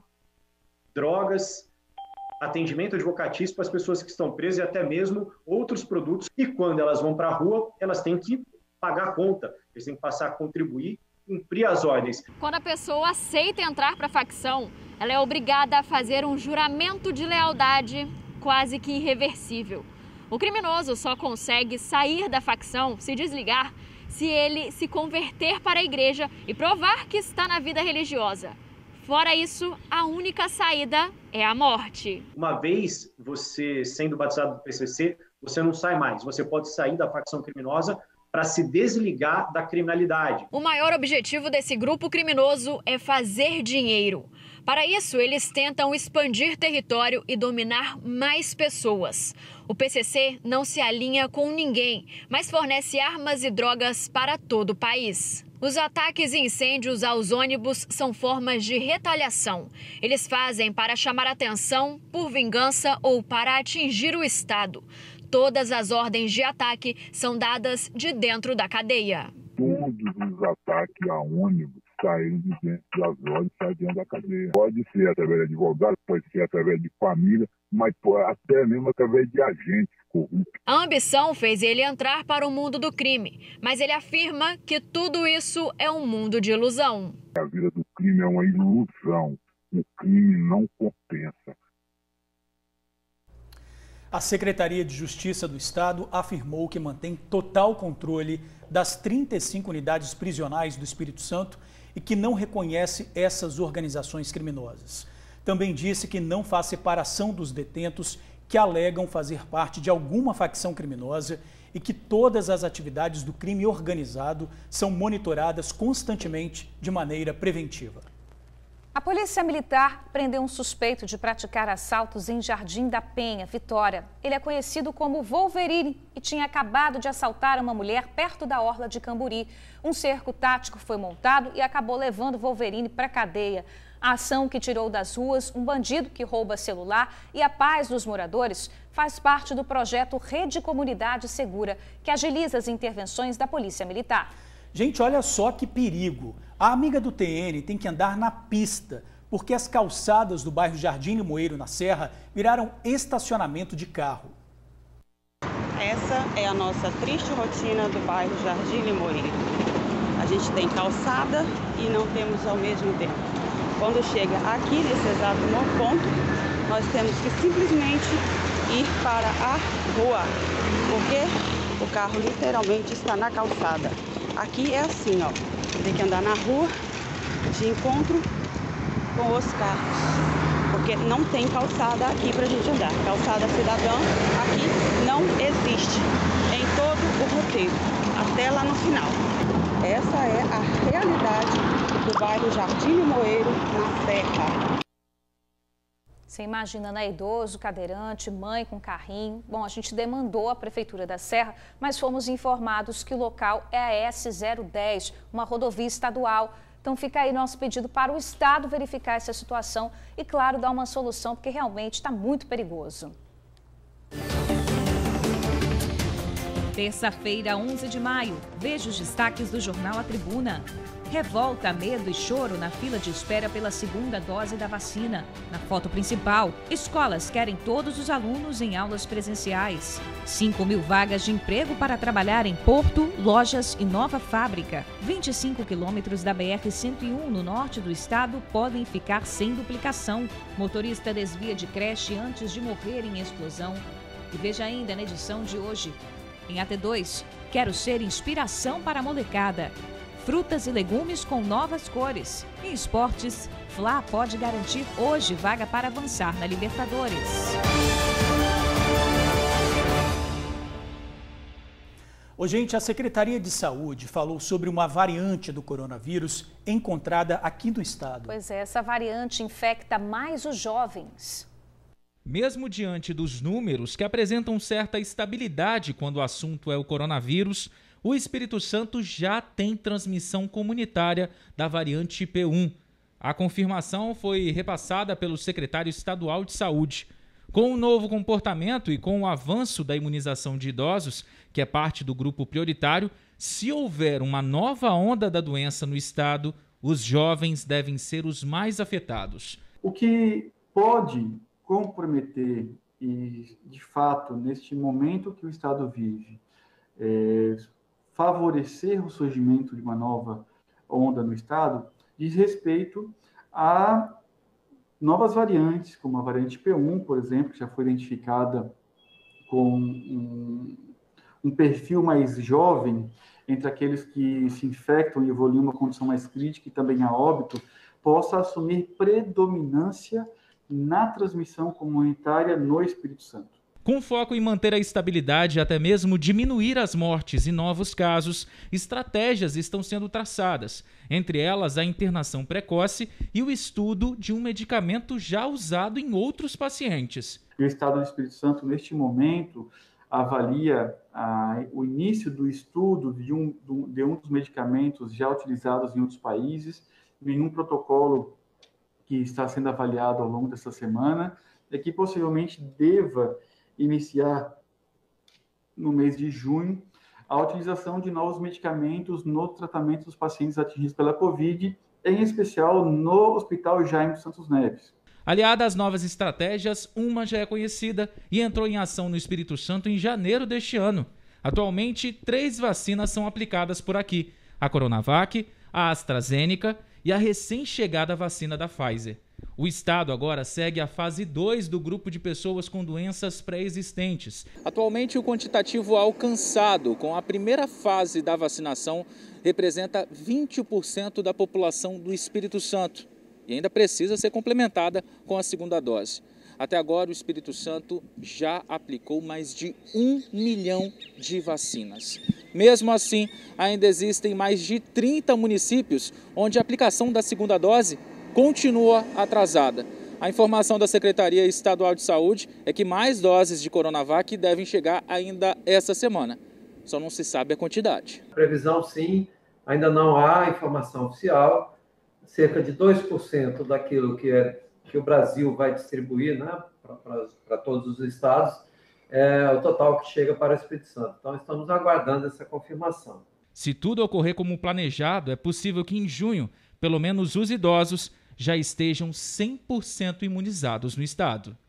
drogas, atendimento advocatício para as pessoas que estão presas e até mesmo outros produtos. E quando elas vão para a rua, elas têm que pagar a conta, eles têm que passar a contribuir, cumprir as ordens. Quando a pessoa aceita entrar para a facção, ela é obrigada a fazer um juramento de lealdade quase que irreversível. O criminoso só consegue sair da facção, se desligar, se ele se converter para a igreja e provar que está na vida religiosa. Fora isso, a única saída é a morte. Uma vez você sendo batizado do P C C, você não sai mais. Você pode sair da facção criminosa para se desligar da criminalidade. O maior objetivo desse grupo criminoso é fazer dinheiro. Para isso, eles tentam expandir território e dominar mais pessoas. O P C C não se alinha com ninguém, mas fornece armas e drogas para todo o país. Os ataques e incêndios aos ônibus são formas de retaliação. Eles fazem para chamar atenção, por vingança ou para atingir o Estado. Todas as ordens de ataque são dadas de dentro da cadeia. Todos os ataques a ônibus saem de dentro das ordens, saem dentro da cadeia. Pode ser através de advogado, pode ser através de família, mas pode, até mesmo através de agentes corruptos. A ambição fez ele entrar para o mundo do crime, mas ele afirma que tudo isso é um mundo de ilusão. A vida do crime é uma ilusão. O crime não compensa. A Secretaria de Justiça do Estado afirmou que mantém total controle das trinta e cinco unidades prisionais do Espírito Santo e que não reconhece essas organizações criminosas. Também disse que não faz separação dos detentos que alegam fazer parte de alguma facção criminosa e que todas as atividades do crime organizado são monitoradas constantemente de maneira preventiva. A Polícia Militar prendeu um suspeito de praticar assaltos em Jardim da Penha, Vitória. Ele é conhecido como Wolverine e tinha acabado de assaltar uma mulher perto da orla de Camburi. Um cerco tático foi montado e acabou levando Wolverine para a cadeia. A ação que tirou das ruas um bandido que rouba celular e a paz dos moradores faz parte do projeto Rede Comunidade Segura, que agiliza as intervenções da Polícia Militar. Gente, olha só que perigo. A amiga do T N tem que andar na pista, porque as calçadas do bairro Jardim Limoeiro, na Serra, viraram estacionamento de carro. Essa é a nossa triste rotina do bairro Jardim Limoeiro. A gente tem calçada e não temos ao mesmo tempo. Quando chega aqui, nesse exato ponto, nós temos que simplesmente ir para a rua, porque o carro literalmente está na calçada. Aqui é assim, ó, tem que andar na rua de encontro com os carros, porque não tem calçada aqui para a gente andar. Calçada cidadã aqui não existe em todo o roteiro, até lá no final. Essa é a realidade do bairro Jardim Limoeiro, na Serra. Você imagina, né? Idoso, cadeirante, mãe com carrinho. Bom, a gente demandou à Prefeitura da Serra, mas fomos informados que o local é a S zero dez, uma rodovia estadual. Então fica aí nosso pedido para o Estado verificar essa situação e, claro, dar uma solução, porque realmente está muito perigoso. Terça-feira, onze de maio. Veja os destaques do jornal A Tribuna. Revolta, medo e choro na fila de espera pela segunda dose da vacina. Na foto principal, escolas querem todos os alunos em aulas presenciais. cinco mil vagas de emprego para trabalhar em Porto, lojas e nova fábrica. vinte e cinco quilômetros da B R cento e um no norte do estado podem ficar sem duplicação. Motorista desvia de creche antes de morrer em explosão. E veja ainda na edição de hoje. Em A T dois, quero ser inspiração para a molecada. Frutas e legumes com novas cores. Em esportes, Fla pode garantir hoje vaga para avançar na Libertadores. Ô, gente, a Secretaria de Saúde falou sobre uma variante do coronavírus encontrada aqui no estado. Pois é, essa variante infecta mais os jovens. Mesmo diante dos números que apresentam certa estabilidade quando o assunto é o coronavírus, o Espírito Santo já tem transmissão comunitária da variante P um. A confirmação foi repassada pelo secretário estadual de Saúde. Com o novo comportamento e com o avanço da imunização de idosos, que é parte do grupo prioritário, se houver uma nova onda da doença no estado, os jovens devem ser os mais afetados. O que pode comprometer, e de fato, neste momento que o estado vive, é, favorecer o surgimento de uma nova onda no estado, diz respeito a novas variantes, como a variante P um, por exemplo, que já foi identificada com um, um perfil mais jovem, entre aqueles que se infectam e evoluem uma condição mais crítica e também a óbito, possa assumir predominância na transmissão comunitária no Espírito Santo. Com foco em manter a estabilidade e até mesmo diminuir as mortes e novos casos, estratégias estão sendo traçadas, entre elas a internação precoce e o estudo de um medicamento já usado em outros pacientes. O Estado do Espírito Santo, neste momento, avalia ah, o início do estudo de um, de um dos medicamentos já utilizados em outros países, nenhum protocolo que está sendo avaliado ao longo dessa semana, e que possivelmente deva iniciar no mês de junho a utilização de novos medicamentos no tratamento dos pacientes atingidos pela Covid, em especial no Hospital Jaime dos Santos Neves. Aliada às novas estratégias, uma já é conhecida e entrou em ação no Espírito Santo em janeiro deste ano. Atualmente, três vacinas são aplicadas por aqui: a Coronavac, a AstraZeneca e a recém-chegada vacina da Pfizer. O estado agora segue a fase dois do grupo de pessoas com doenças pré-existentes. Atualmente, o quantitativo alcançado com a primeira fase da vacinação representa vinte por cento da população do Espírito Santo e ainda precisa ser complementada com a segunda dose. Até agora, o Espírito Santo já aplicou mais de um milhão de vacinas. Mesmo assim, ainda existem mais de trinta municípios onde a aplicação da segunda dose continua atrasada. A informação da Secretaria Estadual de Saúde é que mais doses de Coronavac devem chegar ainda essa semana. Só não se sabe a quantidade. Previsão, sim, ainda não há informação oficial. Cerca de dois por cento daquilo que, é, que o Brasil vai distribuir, né, para todos os estados, é o total que chega para o Espírito Santo. Então, estamos aguardando essa confirmação. Se tudo ocorrer como planejado, é possível que em junho, pelo menos os idosos já estejam cem por cento imunizados no estado.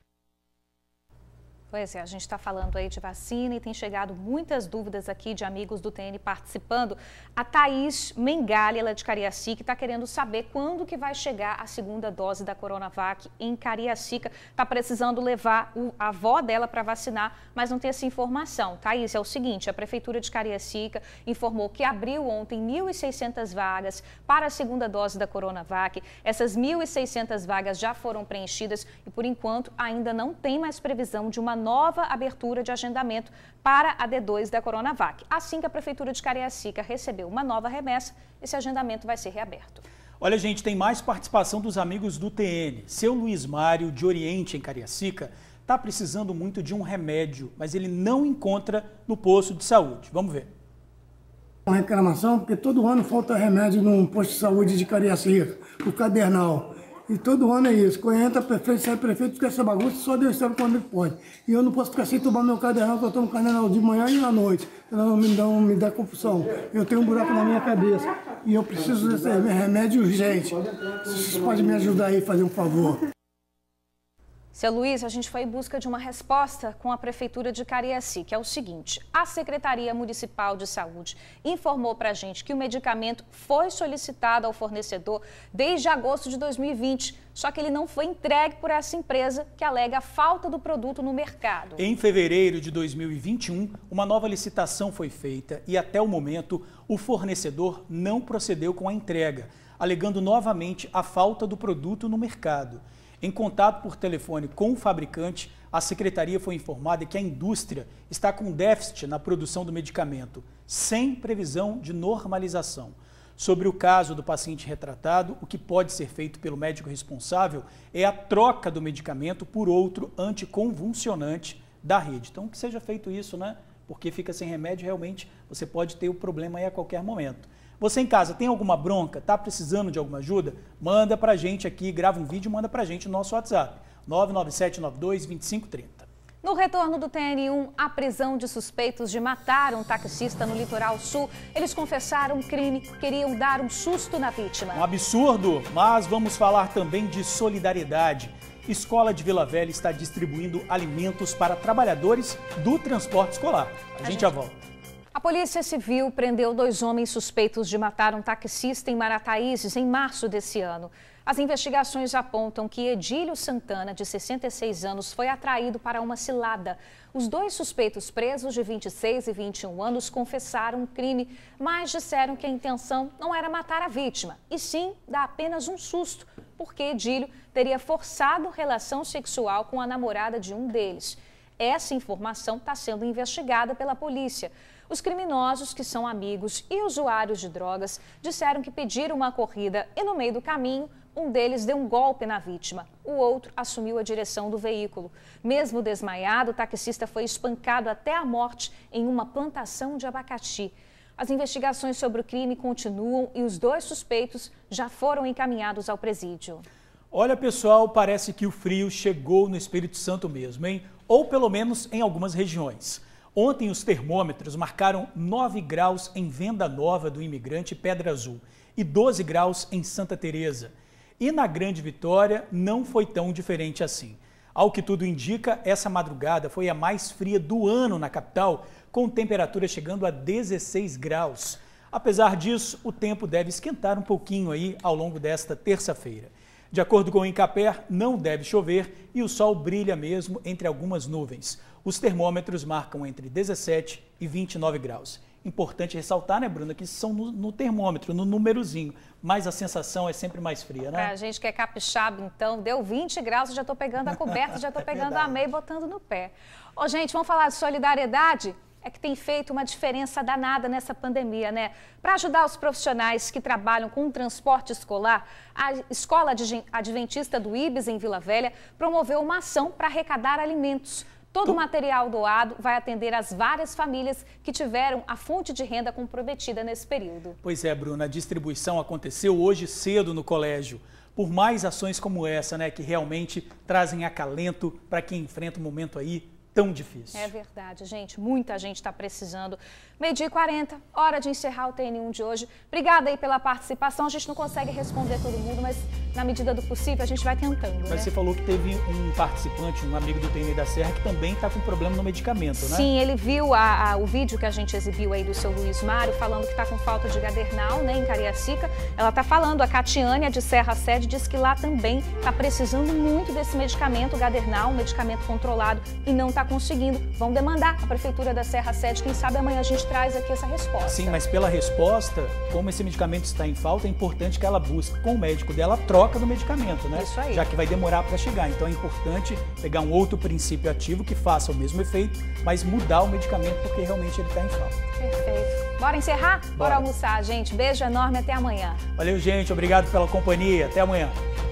Pois é, a gente está falando aí de vacina e tem chegado muitas dúvidas aqui de amigos do T N participando. A Thaís Mengali, ela é de Cariacica, está querendo saber quando que vai chegar a segunda dose da Coronavac em Cariacica. Está precisando levar o, a avó dela para vacinar, mas não tem essa informação. Thaís, é o seguinte, a Prefeitura de Cariacica informou que abriu ontem mil e seiscentas vagas para a segunda dose da Coronavac. Essas mil e seiscentas vagas já foram preenchidas e, por enquanto, ainda não tem mais previsão de uma nova abertura de agendamento para a D dois da Coronavac. Assim que a Prefeitura de Cariacica recebeu uma nova remessa, esse agendamento vai ser reaberto. Olha, gente, tem mais participação dos amigos do T N. Seu Luiz Mário, de Oriente, em Cariacica, está precisando muito de um remédio, mas ele não encontra no posto de saúde. Vamos ver. Uma reclamação, porque todo ano falta remédio num posto de saúde de Cariacica, o Cadernal. E todo ano é isso. Quando entra prefeito, sai prefeito, fica essa bagunça, só Deus sabe quando pode. E eu não posso ficar sem tomar meu cadernal, que eu tomo cadernal de manhã e à noite. Não me dá, me dá confusão. Eu tenho um buraco na minha cabeça. E eu preciso desse remédio urgente. Vocês podem me ajudar aí, fazer um favor. Seu Luiz, a gente foi em busca de uma resposta com a Prefeitura de Cariacica, que é o seguinte: a Secretaria Municipal de Saúde informou para a gente que o medicamento foi solicitado ao fornecedor desde agosto de dois mil e vinte, só que ele não foi entregue por essa empresa que alega a falta do produto no mercado. Em fevereiro de dois mil e vinte e um, uma nova licitação foi feita e até o momento o fornecedor não procedeu com a entrega, alegando novamente a falta do produto no mercado. Em contato por telefone com o fabricante, a secretaria foi informada que a indústria está com déficit na produção do medicamento, sem previsão de normalização. Sobre o caso do paciente retratado, o que pode ser feito pelo médico responsável é a troca do medicamento por outro anticonvulsionante da rede. Então, que seja feito isso, né? Porque fica sem remédio, realmente você pode ter o problema aí a qualquer momento. Você em casa tem alguma bronca, está precisando de alguma ajuda? Manda para a gente aqui, grava um vídeo e manda para a gente no nosso WhatsApp, nove nove sete nove dois, dois cinco três zero. No retorno do T N um, a prisão de suspeitos de matar um taxista no litoral sul. Eles confessaram um crime, queriam dar um susto na vítima. Um absurdo, mas vamos falar também de solidariedade. Escola de Vila Velha está distribuindo alimentos para trabalhadores do transporte escolar. A, a gente, gente já volta. A Polícia Civil prendeu dois homens suspeitos de matar um taxista em Marataízes em março desse ano. As investigações apontam que Edílio Santana, de sessenta e seis anos, foi atraído para uma cilada. Os dois suspeitos presos, de vinte e seis e vinte e um anos, confessaram o crime, mas disseram que a intenção não era matar a vítima, e sim dar apenas um susto, porque Edílio teria forçado relação sexual com a namorada de um deles. Essa informação está sendo investigada pela polícia. Os criminosos, que são amigos e usuários de drogas, disseram que pediram uma corrida e, no meio do caminho, um deles deu um golpe na vítima. O outro assumiu a direção do veículo. Mesmo desmaiado, o taxista foi espancado até a morte em uma plantação de abacaxi. As investigações sobre o crime continuam e os dois suspeitos já foram encaminhados ao presídio. Olha, pessoal, parece que o frio chegou no Espírito Santo mesmo, hein? Ou pelo menos em algumas regiões. Ontem os termômetros marcaram nove graus em Venda Nova do Imigrante Pedra Azul e doze graus em Santa Teresa. E na Grande Vitória não foi tão diferente assim. Ao que tudo indica, essa madrugada foi a mais fria do ano na capital, com temperatura chegando a dezesseis graus. Apesar disso, o tempo deve esquentar um pouquinho aí ao longo desta terça-feira. De acordo com o Incaper, não deve chover e o sol brilha mesmo entre algumas nuvens. Os termômetros marcam entre dezessete e vinte e nove graus. Importante ressaltar, né, Bruna, que são no, no termômetro, no númerozinho, mas a sensação é sempre mais fria, né? Pra gente que é capixaba, então, deu vinte graus, já tô pegando a coberta, já tô pegando a meia e botando no pé. Ô, gente, vamos falar de solidariedade? é que tem feito uma diferença danada nessa pandemia, né? Para ajudar os profissionais que trabalham com o transporte escolar, a Escola Adventista do Ibis, em Vila Velha, promoveu uma ação para arrecadar alimentos. Todo o material doado vai atender as várias famílias que tiveram a fonte de renda comprometida nesse período. Pois é, Bruna, a distribuição aconteceu hoje cedo no colégio. Por mais ações como essa, né, que realmente trazem acalento para quem enfrenta um momento aí tão difícil. É verdade, gente. Muita gente está precisando. meio-dia e quarenta, hora de encerrar o T N um de hoje. Obrigada aí pela participação. A gente não consegue responder todo mundo, mas na medida do possível a gente vai tentando, Mas né? você falou que teve um participante, um amigo do T N da Serra, que também está com problema no medicamento, né? Sim, ele viu a, a, o vídeo que a gente exibiu aí do seu Luiz Mário, falando que está com falta de Gadernal, né, em Cariacica. Ela está falando, a Catiânia de Serra Sede diz que lá também está precisando muito desse medicamento, o Gadernal, um medicamento controlado, e não está conseguindo. Vão demandar a Prefeitura da Serra Sede. Quem sabe amanhã a gente traz aqui essa resposta. Sim, mas pela resposta, como esse medicamento está em falta, é importante que ela busque com o médico dela a troca do medicamento, né? Isso aí. Já que vai demorar para chegar. Então é importante pegar um outro princípio ativo que faça o mesmo efeito, mas mudar o medicamento porque realmente ele está em falta. Perfeito. Bora encerrar? Bora. Bora almoçar, gente. Beijo enorme, até amanhã. Valeu, gente. Obrigado pela companhia. Até amanhã.